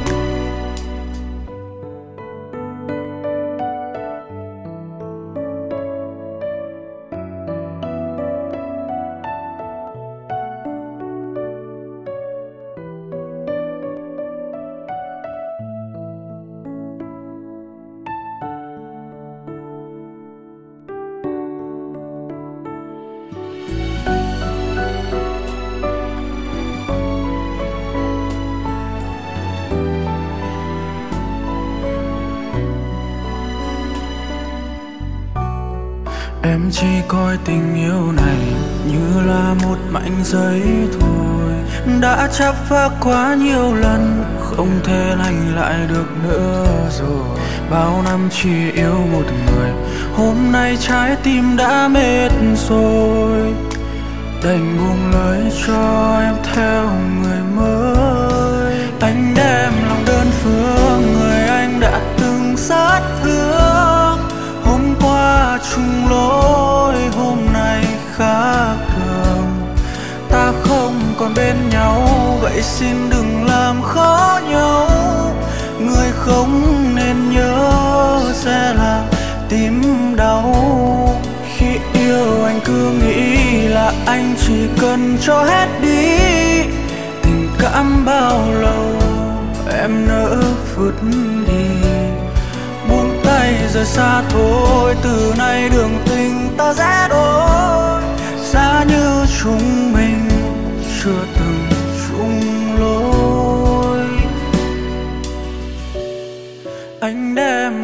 Em chỉ coi tình yêu này như là một mảnh giấy thôi, đã chắp vá quá nhiều lần, không thể lành lại được nữa rồi. Bao năm chỉ yêu một người, hôm nay trái tim đã mệt rồi. Đành buông lời cho em theo người mới. Anh đem lòng đơn phương người anh đã từng sát thương. Hôm qua chung lối, hôm nay khác thường. Ta không còn bên nhau, vậy xin đừng làm khó nhau. Người không nên nhớ sẽ làm tim đau. Khi yêu anh cứ nghĩ là anh chỉ cần cho hết đi. Tình cảm bao lâu em nỡ vứt đi. Buông tay rời xa thôi, từ nay đường tình ta sẽ đổi. Giá như chúng mình chưa từng chung lối. Anh đem lòng đơn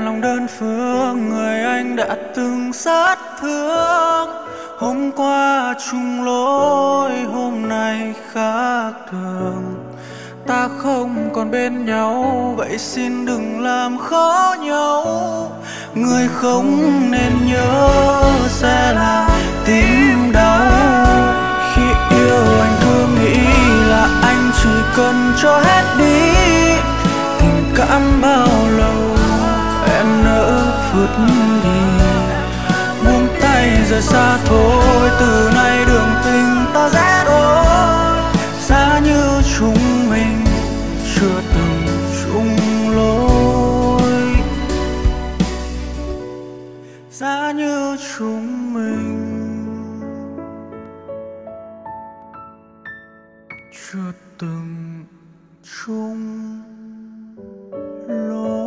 đơn phương người anh đã từng sát thương. Hôm qua chung lối, hôm nay khác thường. Ta không còn bên nhau, vậy xin đừng làm khó nhau. Người không nên nhớ sẽ là tim đau. Khi yêu anh cứ nghĩ là anh chỉ cần cho hết đi. Tình cảm bao lâu em nỡ vứt đi. Buông tay rời xa thôi, từ nay đường tình ta rẽ đôi. Giá như chúng mình chưa từng chung lối. Giá như chúng mình chưa từng chung lối.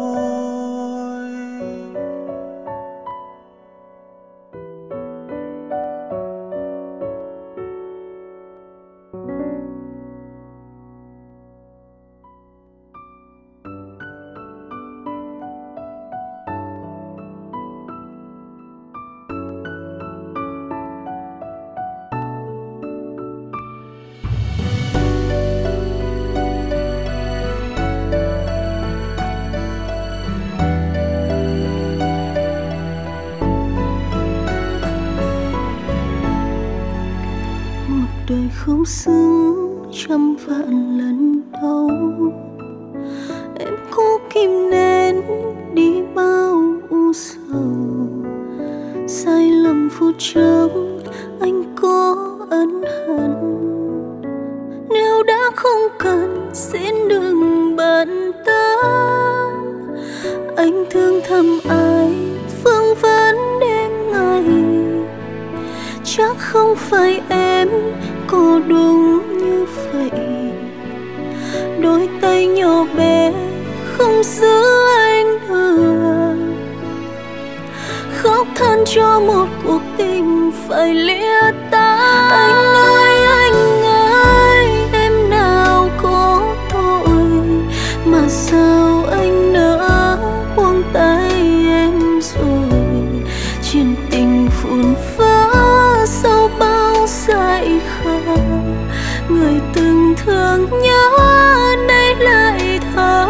Đời không xứng trăm vạn lần đâu. Em cố kìm nén đi bao u sầu. Sai lầm phút chốc anh có ân hận. Nếu đã không cần xin đừng bận tâm. Anh thương thầm ai phương vấn đêm ngày. Chắc không phải em có đúng như vậy. Đôi tay nhỏ bé không giữ anh được. Khóc than cho một cuộc tình phải lìa ta. Anh ơi anh ơi, em nào có tội mà sao anh nỡ buông tay em rồi. Chuyện tình phun phá sau bao dại khờ. Người từng thương nhớ nay lại thở.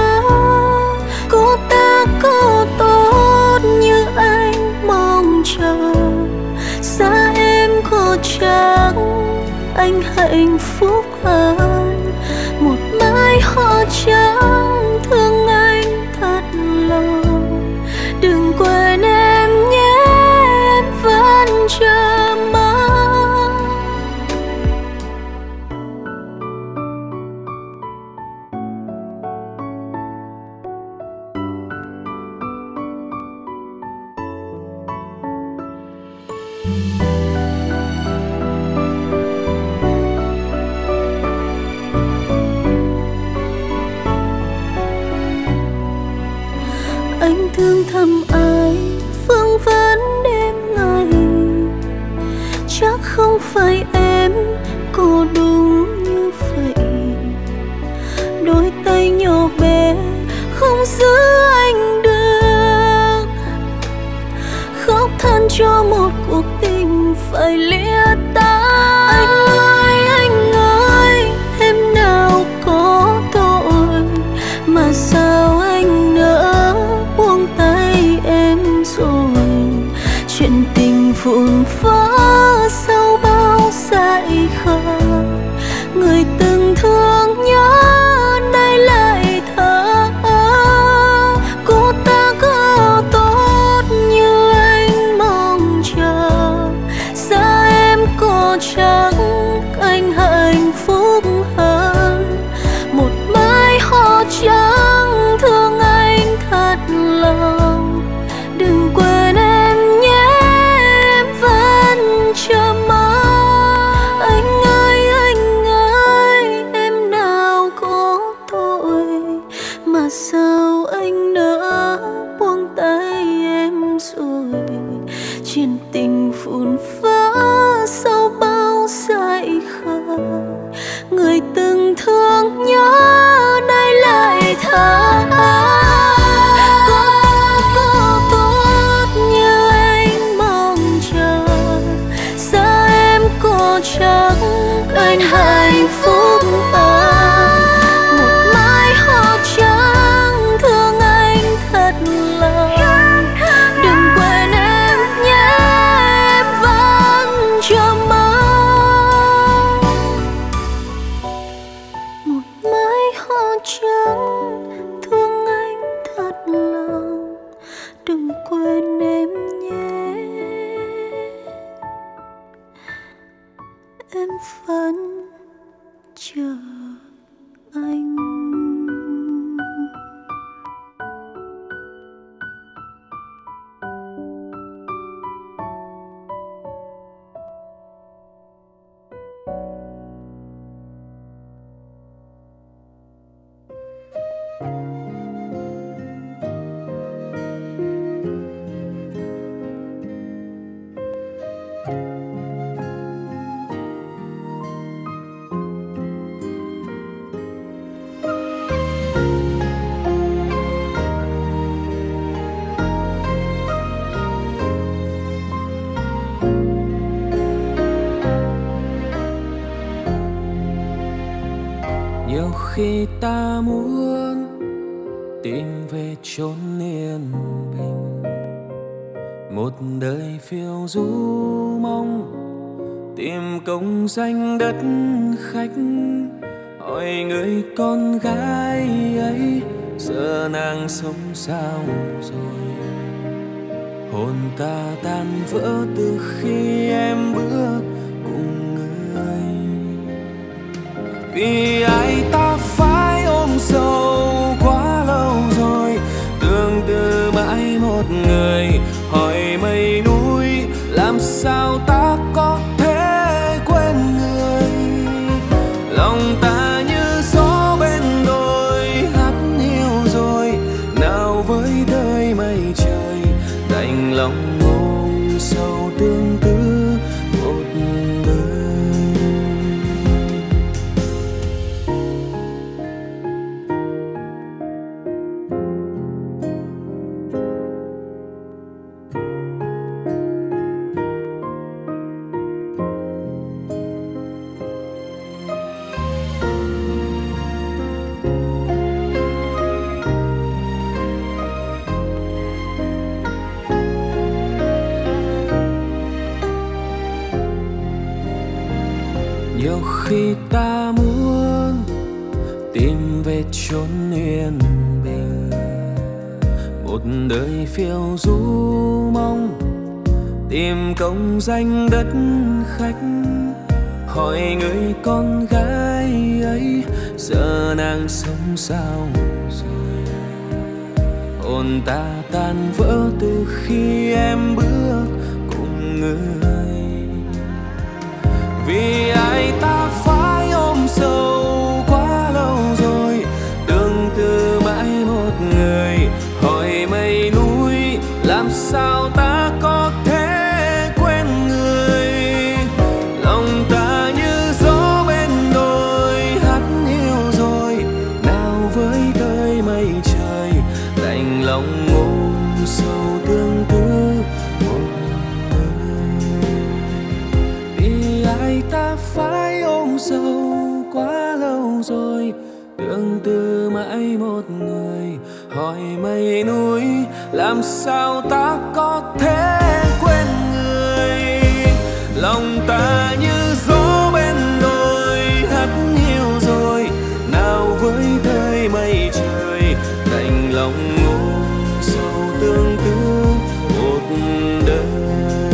Cô ta có tốt như anh mong chờ. Xa em có chắc anh hạnh phúc hơn. Một mai hoa trắng thương anh thật lòng. Đừng quên em nhé, em vẫn chờ mong. Anh thương thầm ai phương vấn đêm ngày. Chắc không phải em có đúng như vậy. Đôi tay nhỏ bé không giữ anh được. Khóc than cho một cuộc tình phải lìa ta. Anh ơi anh ơi, em nào có tội mà sao anh nỡ buông tay em rồi. Chuyện tình vụn vỡ sau bao dại khờ. Người từng thương nhớ nay lại thở. Cô ta có tốt như anh mong chờ. Xa em có chắc anh hạnh phúc hơn. Một mai hoa trắng thương anh thật lòng. Đừng quên em nhé, em vẫn ta muốn tìm về chốn yên bình, một đời phiêu du mong tìm công danh đất khách, hỏi người con gái ấy giờ nàng sống sao rồi. Hồn ta tan vỡ từ khi em bước cùng người, vì ai ta phải ôm sâu quá lâu rồi. Tương tư mãi một người, hỏi mây núi làm sao ta có thể quên người. Lòng ta như gió bên đồi hắt hiu rồi, nào với đời mây trời đành lòng ôm sâu tương tư một đời. Nhiều khi ta muốn tìm về chốn yên bình, một đời phiêu du mong tìm công danh đất khách, hỏi người con gái ấy giờ nàng sống sao rồi. Hồn ta tan vỡ từ khi em bước cùng người, vì ai ta phải ôm sâu quá lâu rồi. Tương tư mãi một người, hỏi mây núi làm sao ta có thể quên người. Lòng ta như gió bên đồi hắt hiu rồi, nào với đời mây trời đành lòng ôm sâu tương tư một đời. Vì ai ta phải ôm sâu quá lâu rồi. Tương tư mãi một người, hỏi mây núi làm sao ta có thể quên người. Lòng ta như gió bên đồi hắt hiu rồi, nào với đời mây trời đành lòng ôm sâu tương tư một đời.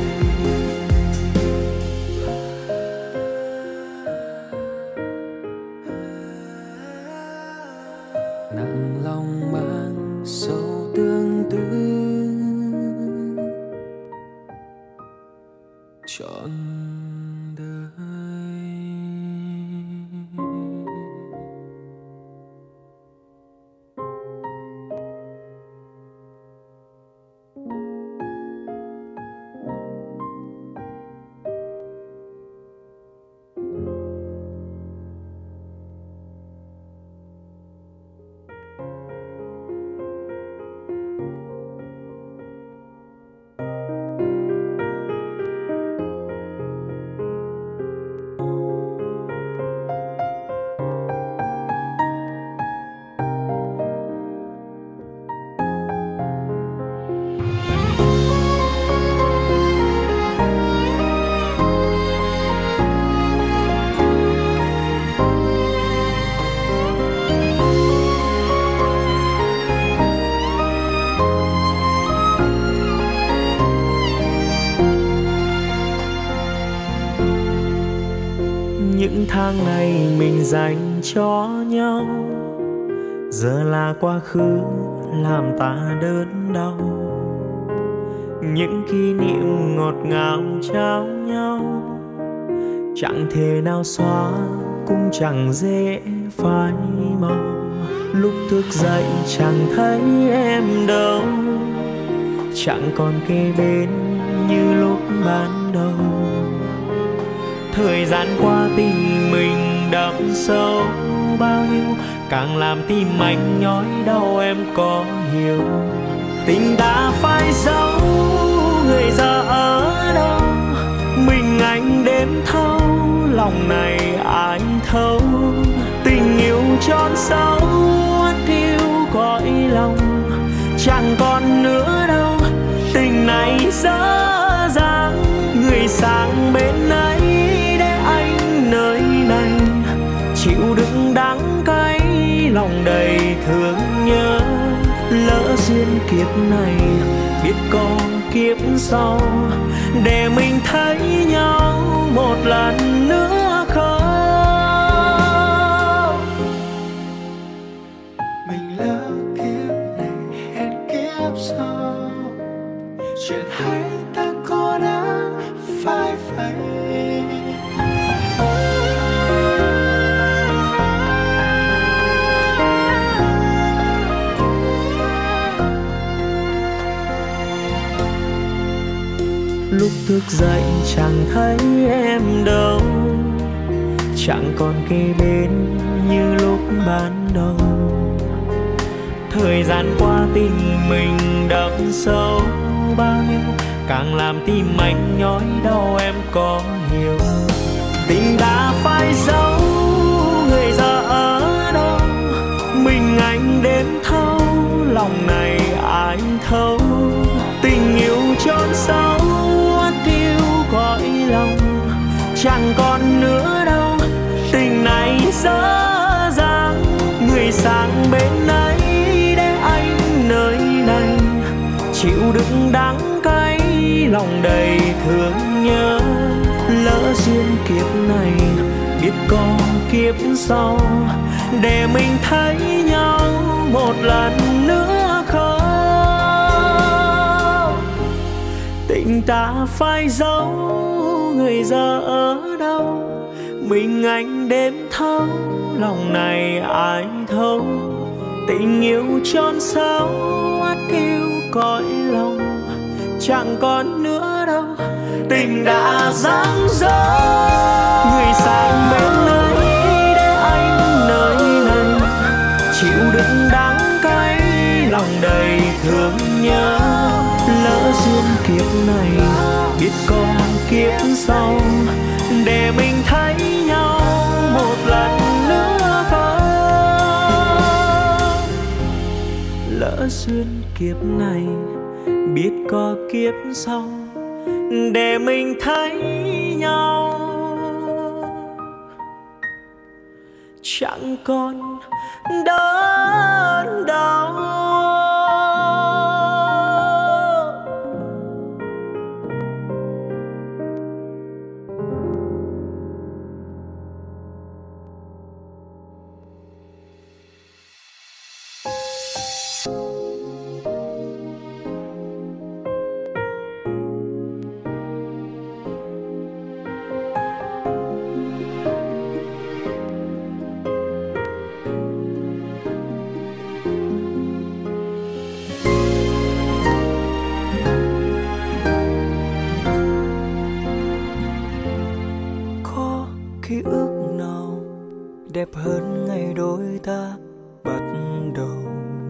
Nặng lòng mang sâu tương tư trọn đời. Những tháng ngày mình dành cho nhau giờ là quá khứ làm ta đớn đau. Những kỷ niệm ngọt ngào trao nhau chẳng thể nào xóa, cũng chẳng dễ phai màu. Lúc thức dậy chẳng thấy em đâu, chẳng còn kề bên như lúc ban đầu. Thời gian qua tình mình đậm sâu bao nhiêu, càng làm tim anh nhói đau, em có hiểu. Tình đã phai dấu, người giờ ở đâu? Mình anh đêm thâu, lòng này ai thấu. Tình yêu tròn sâu thiêu cõi lòng, chẳng còn nữa đâu tình này dở dang. Người sang bên ấy để anh nơi này chịu đựng đắng cay, lòng đầy thương nhớ. Lỡ duyên kiếp này biết có kiếp sau, để mình thấy nhau một lần nữa không. Mình lỡ kiếp này hẹn kiếp sau, chuyện hay ta có đã phai phai. Lúc thức dậy chẳng thấy em đâu, chẳng còn kề bên như lúc ban đầu. Thời gian qua tình mình đậm sâu bao nhiêu, càng làm tim anh nhói đau em có hiểu. Tình đã phai dấu, người giờ ở đâu? Mình anh đến thâu, lòng này ai thấu. Tình yêu chôn sâu thiêu cõi lòng, chẳng còn nữa đâu tình này dở dang. Người sang bên ấy để anh nơi này chịu đựng đắng cay, lòng đầy thương nhớ. Lỡ duyên kiếp này biết có kiếp sau, để mình thấy nhau một lần nữa không. Tình ta phai dấu, người giờ ở đâu? Mình anh đêm thâu, lòng này ai thấu. Tình yêu tròn sâu thiêu cõi lòng, chẳng còn nữa đâu tình đã giăng dở. Người sang bên ấy để anh nơi này chịu đựng đắng cay, lòng đầy thương nhớ. Lỡ duyên kiếp này biết có kiếp sau, để mình thấy nhau một lần nữa không. Lỡ duyên kiếp này biết có kiếp sau, để mình thấy nhau chẳng còn đớn đau. Ký ức nào đẹp hơn ngày đôi ta bắt đầu?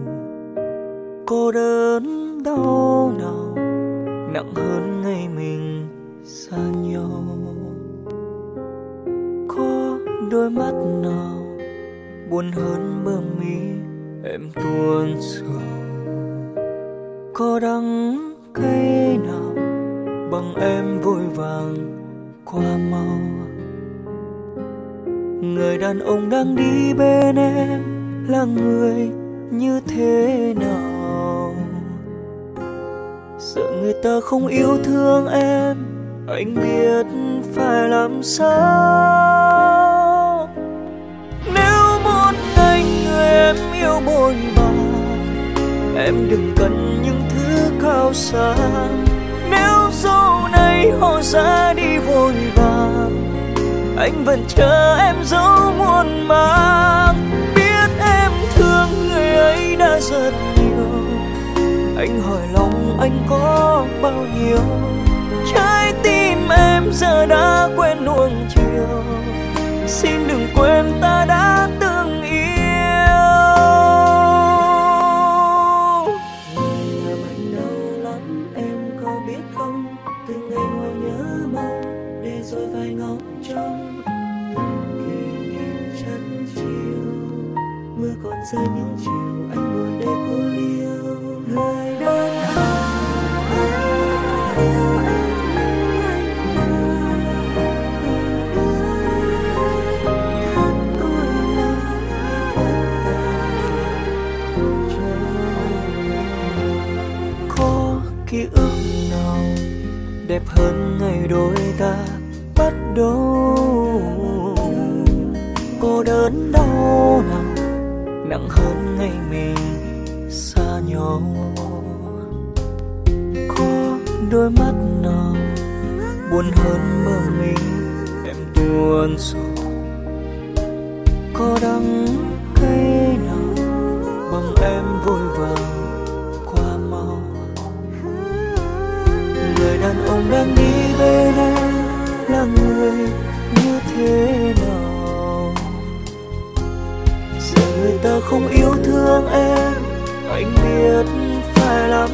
Cô đơn đau nào nặng hơn ngày mình xa nhau? Có đôi mắt nào buồn hơn bờ mi em tuôn sầu? Có đắng cay nào bằng em vội vàng qua mau? Người đàn ông đang đi bên em là người như thế nào? Sợ người ta không yêu thương em, anh biết phải làm sao. Nếu một ngày người em yêu bội bạc, em đừng cần những thứ cao xa. Nếu sau này họ ra đi vội vàng, anh vẫn chờ em dấu muôn màng. Biết em thương người ấy đã rất nhiều, anh hỏi lòng anh có bao nhiêu? Trái tim em giờ đã quen nuông chiều, xin đừng quên ta đã từng yêu. Người làm anh đau lắm em có biết không? Từng ngày ngồi nhớ mong để rồi vài ngóng trông kỷ niệm chân chiều. giờ những chiều anh ngồi đây cô liêu người đàn ông yêu em thắt tôi lòng có ký ức nào đẹp hơn ngày đôi ta bắt đầu, cô đơn đau nào nặng hơn ngày mình xa nhau, có đôi mắt nào buồn hơn mơ mình em tuôn sầu, có đắng cay nào bằng em vội vàng qua mau. Người đàn ông đang đi bên em là người như thế nào? Giờ người ta không yêu thương em, anh biết phải làm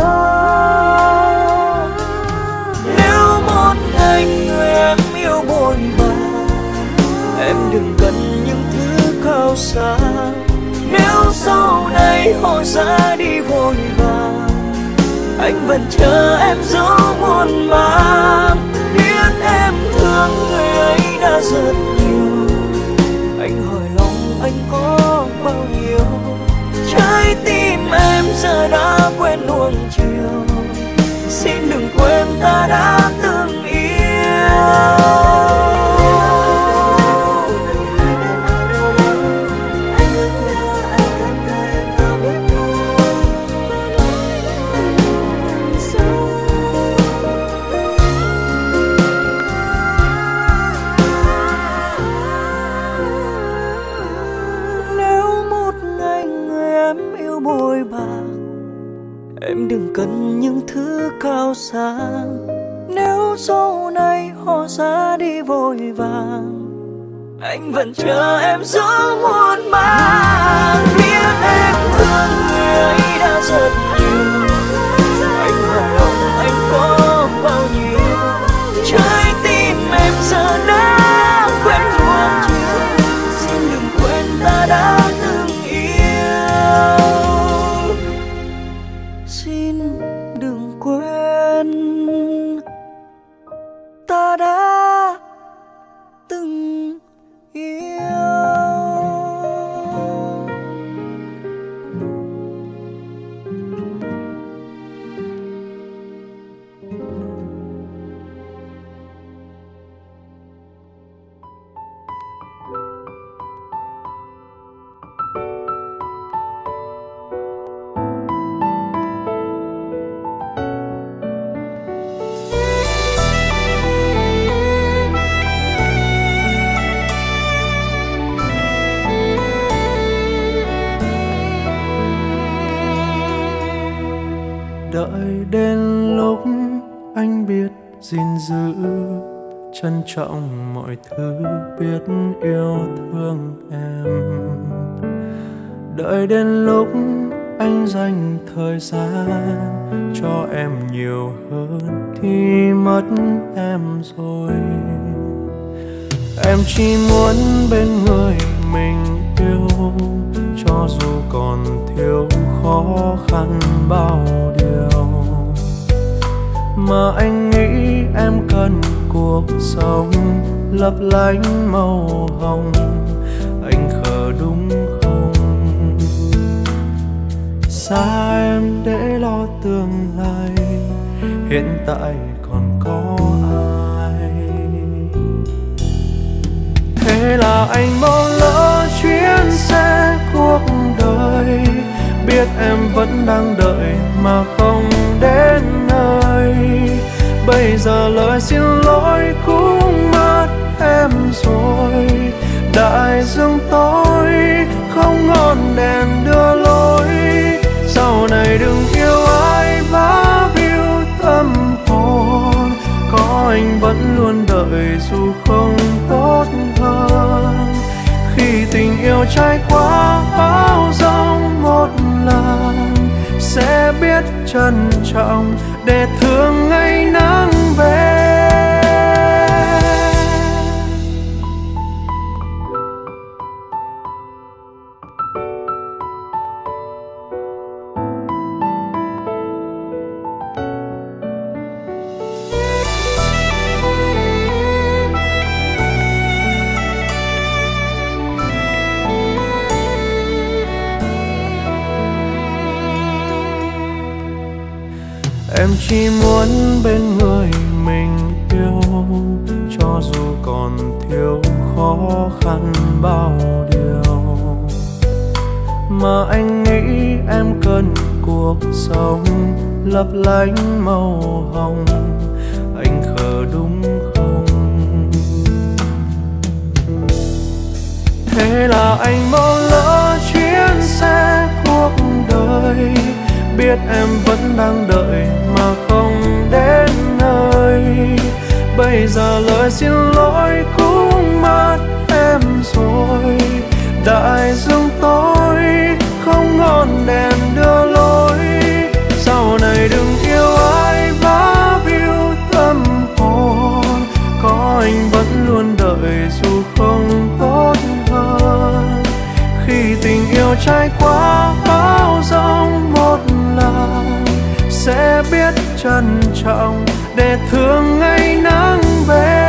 sao. Nếu một ngày người em yêu bội bạc, em đừng cần những thứ cao xa. Nếu sau này họ ra đi vội vàng, anh vẫn chờ em dấu muôn màng. Biết em thương người ấy đã rất nhiều, anh hỏi lòng anh có bao nhiêu. Trái tim em giờ đã quen nuông chiều, xin đừng quên ta đã từng yêu. Em đừng cần những thứ cao xa. Nếu sau này họ ra đi vội vàng, anh vẫn chờ em giữa muôn màng. Biết em thương người ấy đã rất nhiều, anh hỏi lòng anh có bao nhiêu. Trái tim em giờ đã quen nuông chiều, xin đừng quên ta đã từng yêu. Xin đừng quên ta đã từng yêu. Đợi đến lúc anh biết gìn giữ, trân trọng mọi thứ, biết yêu thương em. Đợi đến lúc anh dành thời gian cho em nhiều hơn thì mất em rồi. Em chỉ muốn bên người mình yêu, cho dù còn thiếu khó khăn bao điều. Mà anh nghĩ em cần cuộc sống lấp lánh màu hồng. Anh khờ đúng không? Xa em để lo tương lai, hiện tại còn có ai? Thế là anh bỏ lỡ chuyến xe cuộc đời, biết em vẫn đang đợi mà không đến nơi. Bây giờ lời xin lỗi cũng mất em rồi. Đại dương tối không ngọn đèn đưa lối. Sau này đừng yêu ai vá víu tâm hồn, có anh vẫn luôn đợi dù không tốt hơn. Khi tình yêu trải qua bão giông một lần, sẽ biết trân trọng để thương ngày nắng về. Em chỉ muốn bên người mình yêu, cho dù còn thiếu khó khăn bao điều. Mà anh nghĩ em cần cuộc sống lấp lánh màu hồng. Anh khờ đúng không? Thế là anh bỏ lỡ chuyến xe cuộc đời. Biết em vẫn đang đợi mà không đến nơi. Bây giờ lời xin lỗi cũng mất em rồi. Đại dương tối không ngọn đèn đưa lối. Sau này đừng yêu ai vá víu tâm hồn. Có anh vẫn luôn đợi dù không tốt hơn. Khi tình yêu trải qua bão giông một lần, sẽ biết trân trọng để thương ngày nắng về.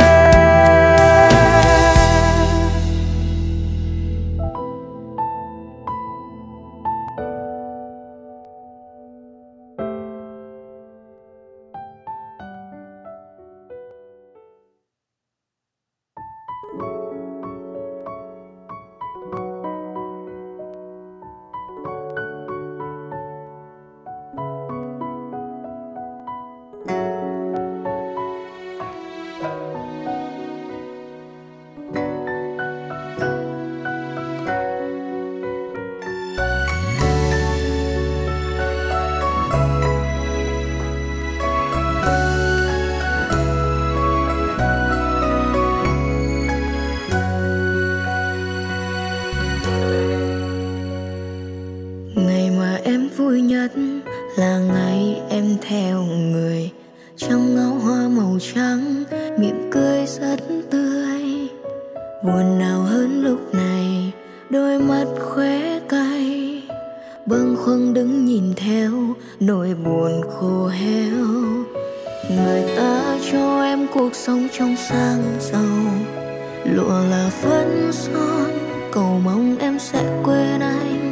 Là ngày em theo người trong ngõ hoa màu trắng, mỉm cười rất tươi. Buồn nào hơn lúc này, đôi mắt khóe cay, bâng khuâng đứng nhìn theo nỗi buồn khô héo. Người ta cho em cuộc sống trong sang giàu, lụa là phấn son, cầu mong em sẽ quên anh.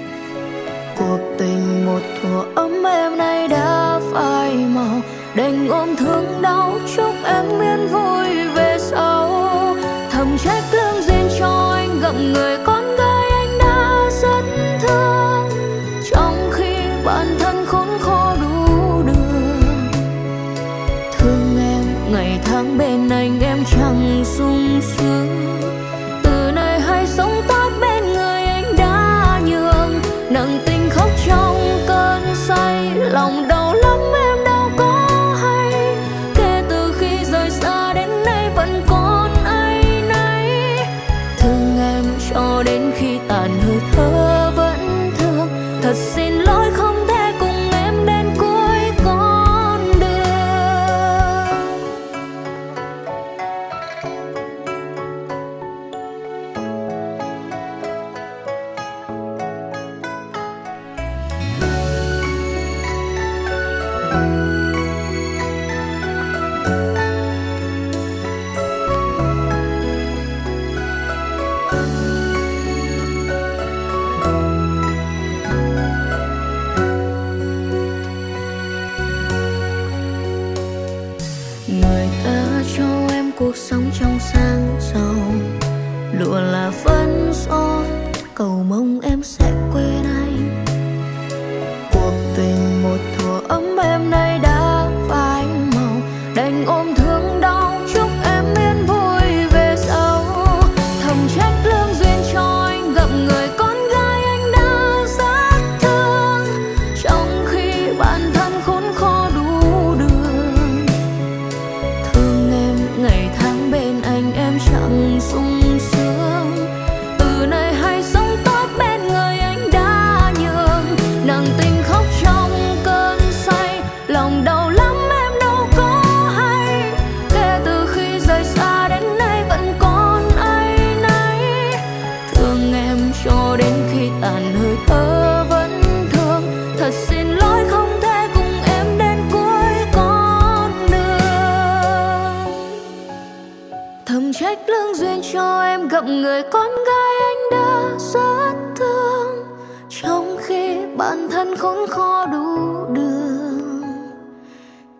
Cuộc tình một thuở ấm êm nay đã phai màu, đành ôm thương đau chúc em yên vui về sau. Thầm trách lương duyên cho anh gặp người con gái anh đã rất thương, trong khi bản thân khốn khổ đủ đường. Thương em ngày tháng bên anh em chẳng sung sướng, từ nay hay sống tốt bên người anh đã nhường. Nặng tình khóc trong cơn say, lòng đau lắm em đâu có hay. Kể từ khi rời xa đến nay vẫn còn áy náy. Thương em cho đến khi tàn hơi thở vẫn thương. Thật xin lỗi không thể cùng em đến cuối con đường. Người ta cho em cuộc sống trong sang giàu, lụa là phấn son, cầu mong em sẽ quên anh. Cuộc tình một thuở ấm êm nay đã phai màu, đành ôm thương đau chúc em yên vui về sau. Thầm trách lương duyên cho anh gặp người con gái anh đã rất thương, trong khi bản thân khốn khổ đủ đường. Thương em ngày tháng bên anh em chẳng sung sướng, từ nay hay sống tốt bên người anh đã nhường. Nặng tình khóc trong cơn say, lòng đau lắm em đâu có hay. Kể từ khi rời xa đến nay vẫn còn áy náy. Thương em cho đến khi tàn hơi thở vẫn thương. Thật xin lỗi không thể cùng em đến cuối con đường. Thầm trách lương duyên cho em gặp người con gái anh đã rất thương, trong khi bản thân khốn khó đủ đường.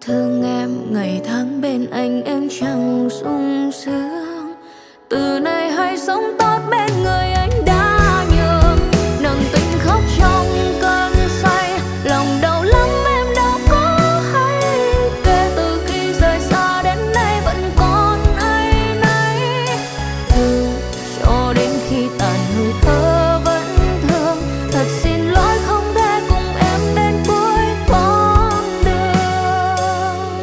Thương em ngày tháng bên anh em chẳng sung sướng. Từ nay hãy sống tốt bên người anh đã nhường. Nặng tình khóc trong cơn say, lòng đau lắm em đâu có hay. Kể từ khi rời xa đến nay vẫn còn áy náy. Thương cho đến khi tàn hơi thở vẫn thương. Thật xin lỗi không thể cùng em đến cuối con đường.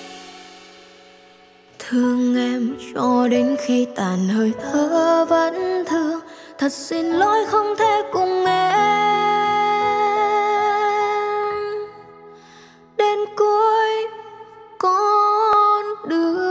Thương em cho đến khi tàn hơi thở vẫn thương. Thật xin lỗi không thể cùng em đến cuối con đường.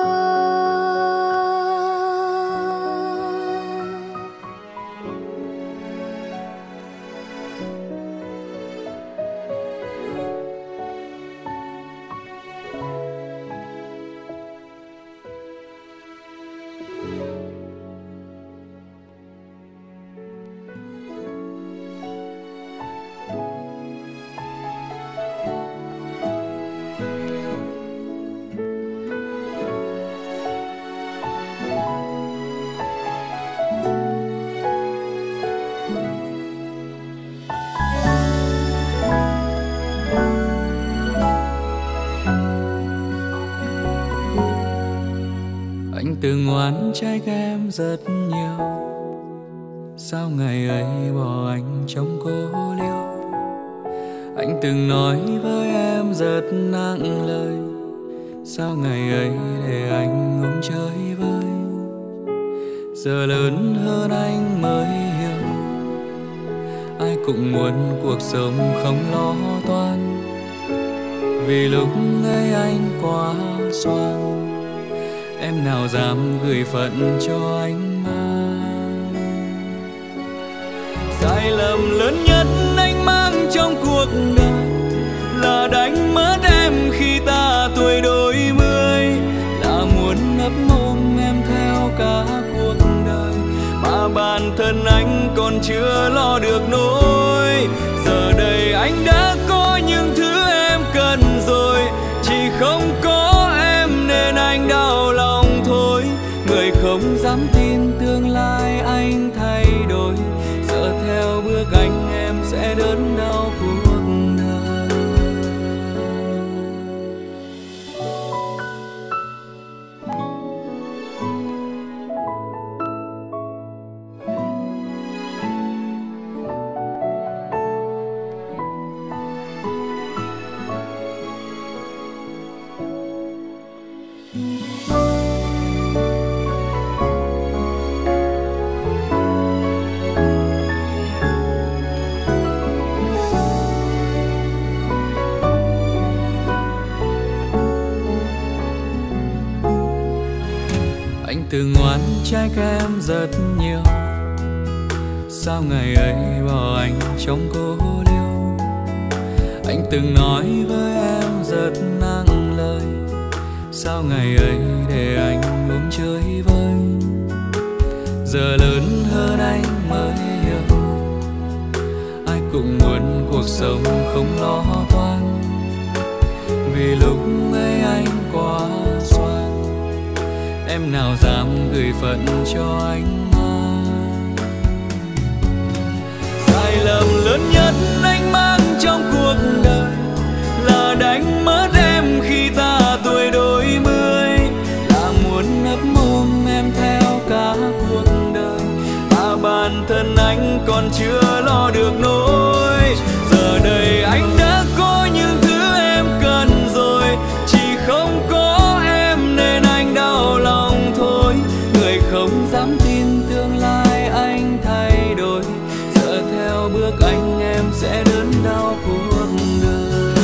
Anh từng oán trách em rất nhiều. Sao ngày ấy bỏ anh trong cô liêu. Anh từng nói với em rất nặng lời. Sao ngày ấy để anh ôm chơi vơi. Giờ lớn hơn anh mới hiểu. Ai cũng muốn cuộc sống không lo toan. Vì lúc ấy anh quá xoan. Em nào dám gửi phận cho anh mang. Sai lầm lớn nhất anh mang trong cuộc đời là đánh mất em khi ta tuổi đôi mươi. Là muốn ấp ôm em theo cả cuộc đời mà bản thân anh còn chưa lo được nỗi. Giờ đây anh đã có những thứ em cần rồi. Chỉ không có em nên anh đau lòng thôi. Người không dám tin tương lai anh thay đổi. Giờ theo bước anh em sẽ đớn đau cuộc đời. Từng oán trách em rất nhiều. Sao ngày ấy bỏ anh trong cô liêu. Anh từng nói với em rất nặng lời. Sao ngày ấy để anh ôm chơi vơi. Giờ lớn hơn anh mới hiểu. Ai cũng muốn cuộc sống không lo toan. Vì lúc ấy anh quá xoan. Em nào dám gửi phận cho anh mang. Sai lầm lớn nhất anh mang trong cuộc đời là đánh mất em khi ta tuổi đôi mươi. Là muốn ấp ôm em theo cả cuộc đời mà bản thân anh còn chưa lo được nỗi. Giờ đây anh đã có những thứ em cần rồi. Chỉ không có em nên anh đau lòng thôi. Người không dám tin tương lai anh thay đổi. Giờ theo bước anh em sẽ đớn đau cuộc đời.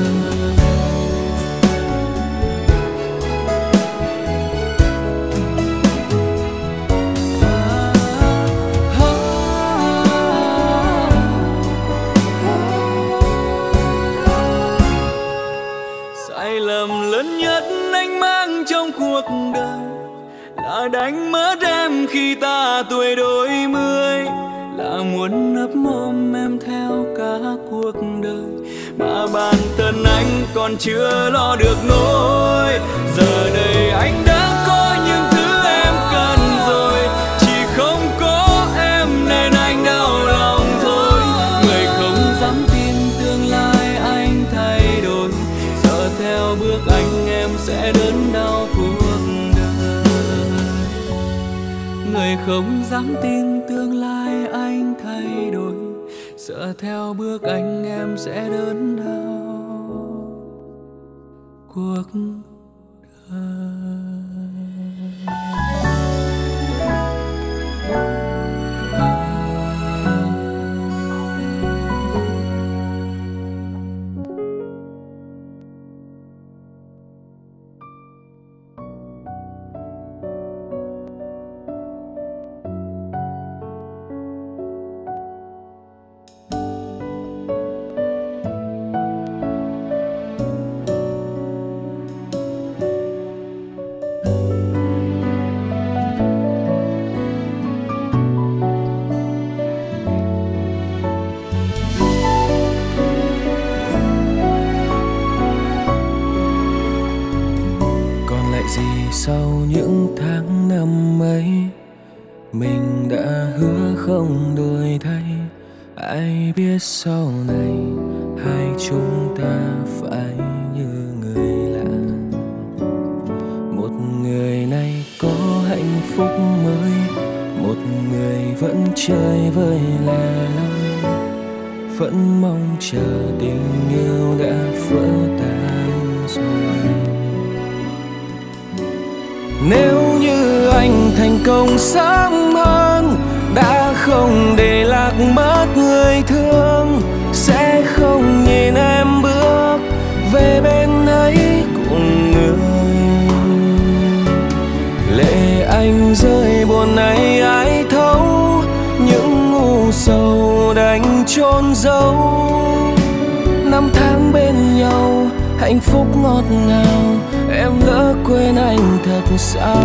Sai lầm lớn nhất anh mang trong cuộc đời là đánh mất em khi ta tuổi đôi mươi. Là muốn ấp ôm em theo cả cuộc đời mà bản thân anh còn chưa lo được nổi. Giờ đây anh đã có những thứ em cần rồi, chỉ không có em nên anh đau lòng thôi. Người không dám tin tương lai anh thay đổi, sợ theo bước anh em sẽ đớn đau cuộc đời. Người không dám tin tương lai anh thay đổi, sợ theo bước anh em sẽ đớn đau cuộc đời. Sau những tháng năm ấy, mình đã hứa không đổi thay. Ai biết sau này hai chúng ta phải như người lạ. Một người này có hạnh phúc mới, một người vẫn chơi vơi lẻ loi, vẫn mong chờ tình yêu đã vỡ tan rồi. Nếu như anh thành công sớm hơn, đã không để lạc mất người thương, sẽ không nhìn em bước về bên ấy cùng người. Lệ anh rơi buồn này ai thấu, những ngu sầu đành chôn giấu. Năm tháng bên nhau hạnh phúc ngọt ngào, em lỡ quên anh thật sao?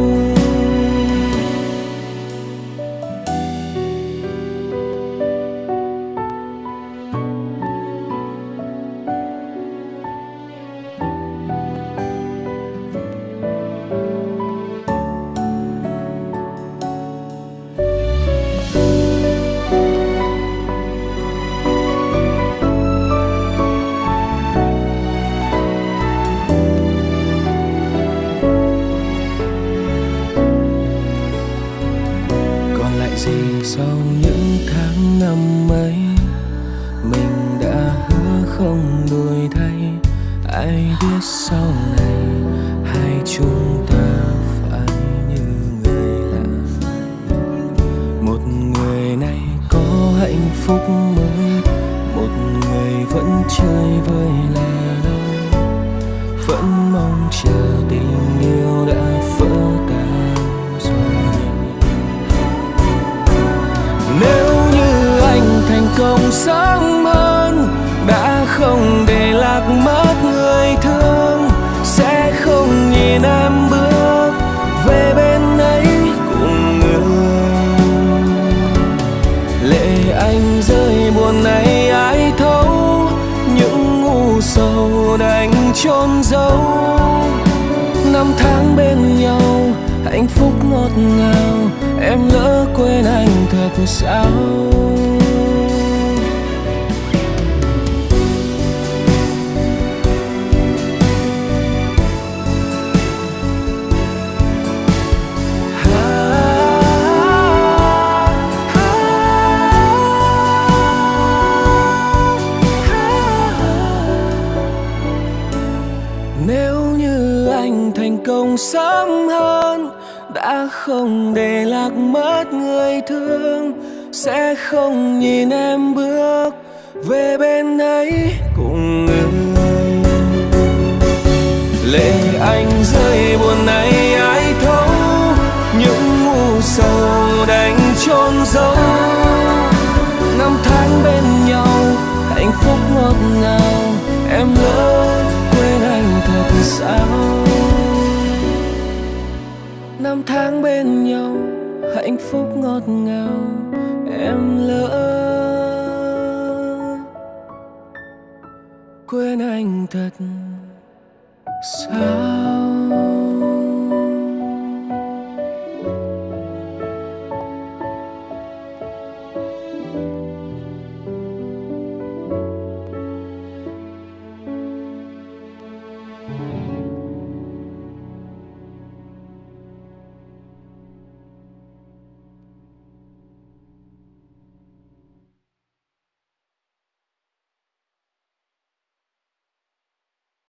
Sau những tháng năm ấy, mình đã hứa không đổi thay. Ai biết sau này hai chúng ta phải như người lạ. Một người này có hạnh phúc mới, một người vẫn chơi vơi lẻ loi, vẫn mong chờ tình yêu đã vỡ tan rồi. Nếu như anh thành công sớm hơn, đã không để lạc mất người thương, sẽ không nhìn em bước về bên ấy cùng người. Lệ anh rơi buồn này ai thấu, những ngu sầu đành chôn giấu. Năm tháng bên nhau hạnh phúc ngọt ngào, em lỡ quên anh thật sao? Nếu như anh thành công sớm hơn, đã không để lạc mất người thương, sẽ không nhìn em bước về bên ấy cùng người. Lệ anh rơi buồn này ai thấu, những ngu sầu đành chôn giấu. Năm tháng bên nhau hạnh phúc ngọt ngào, em lỡ quên anh thật sao? Năm tháng bên nhau hạnh phúc ngọt ngào, em lỡ quên anh thật xa.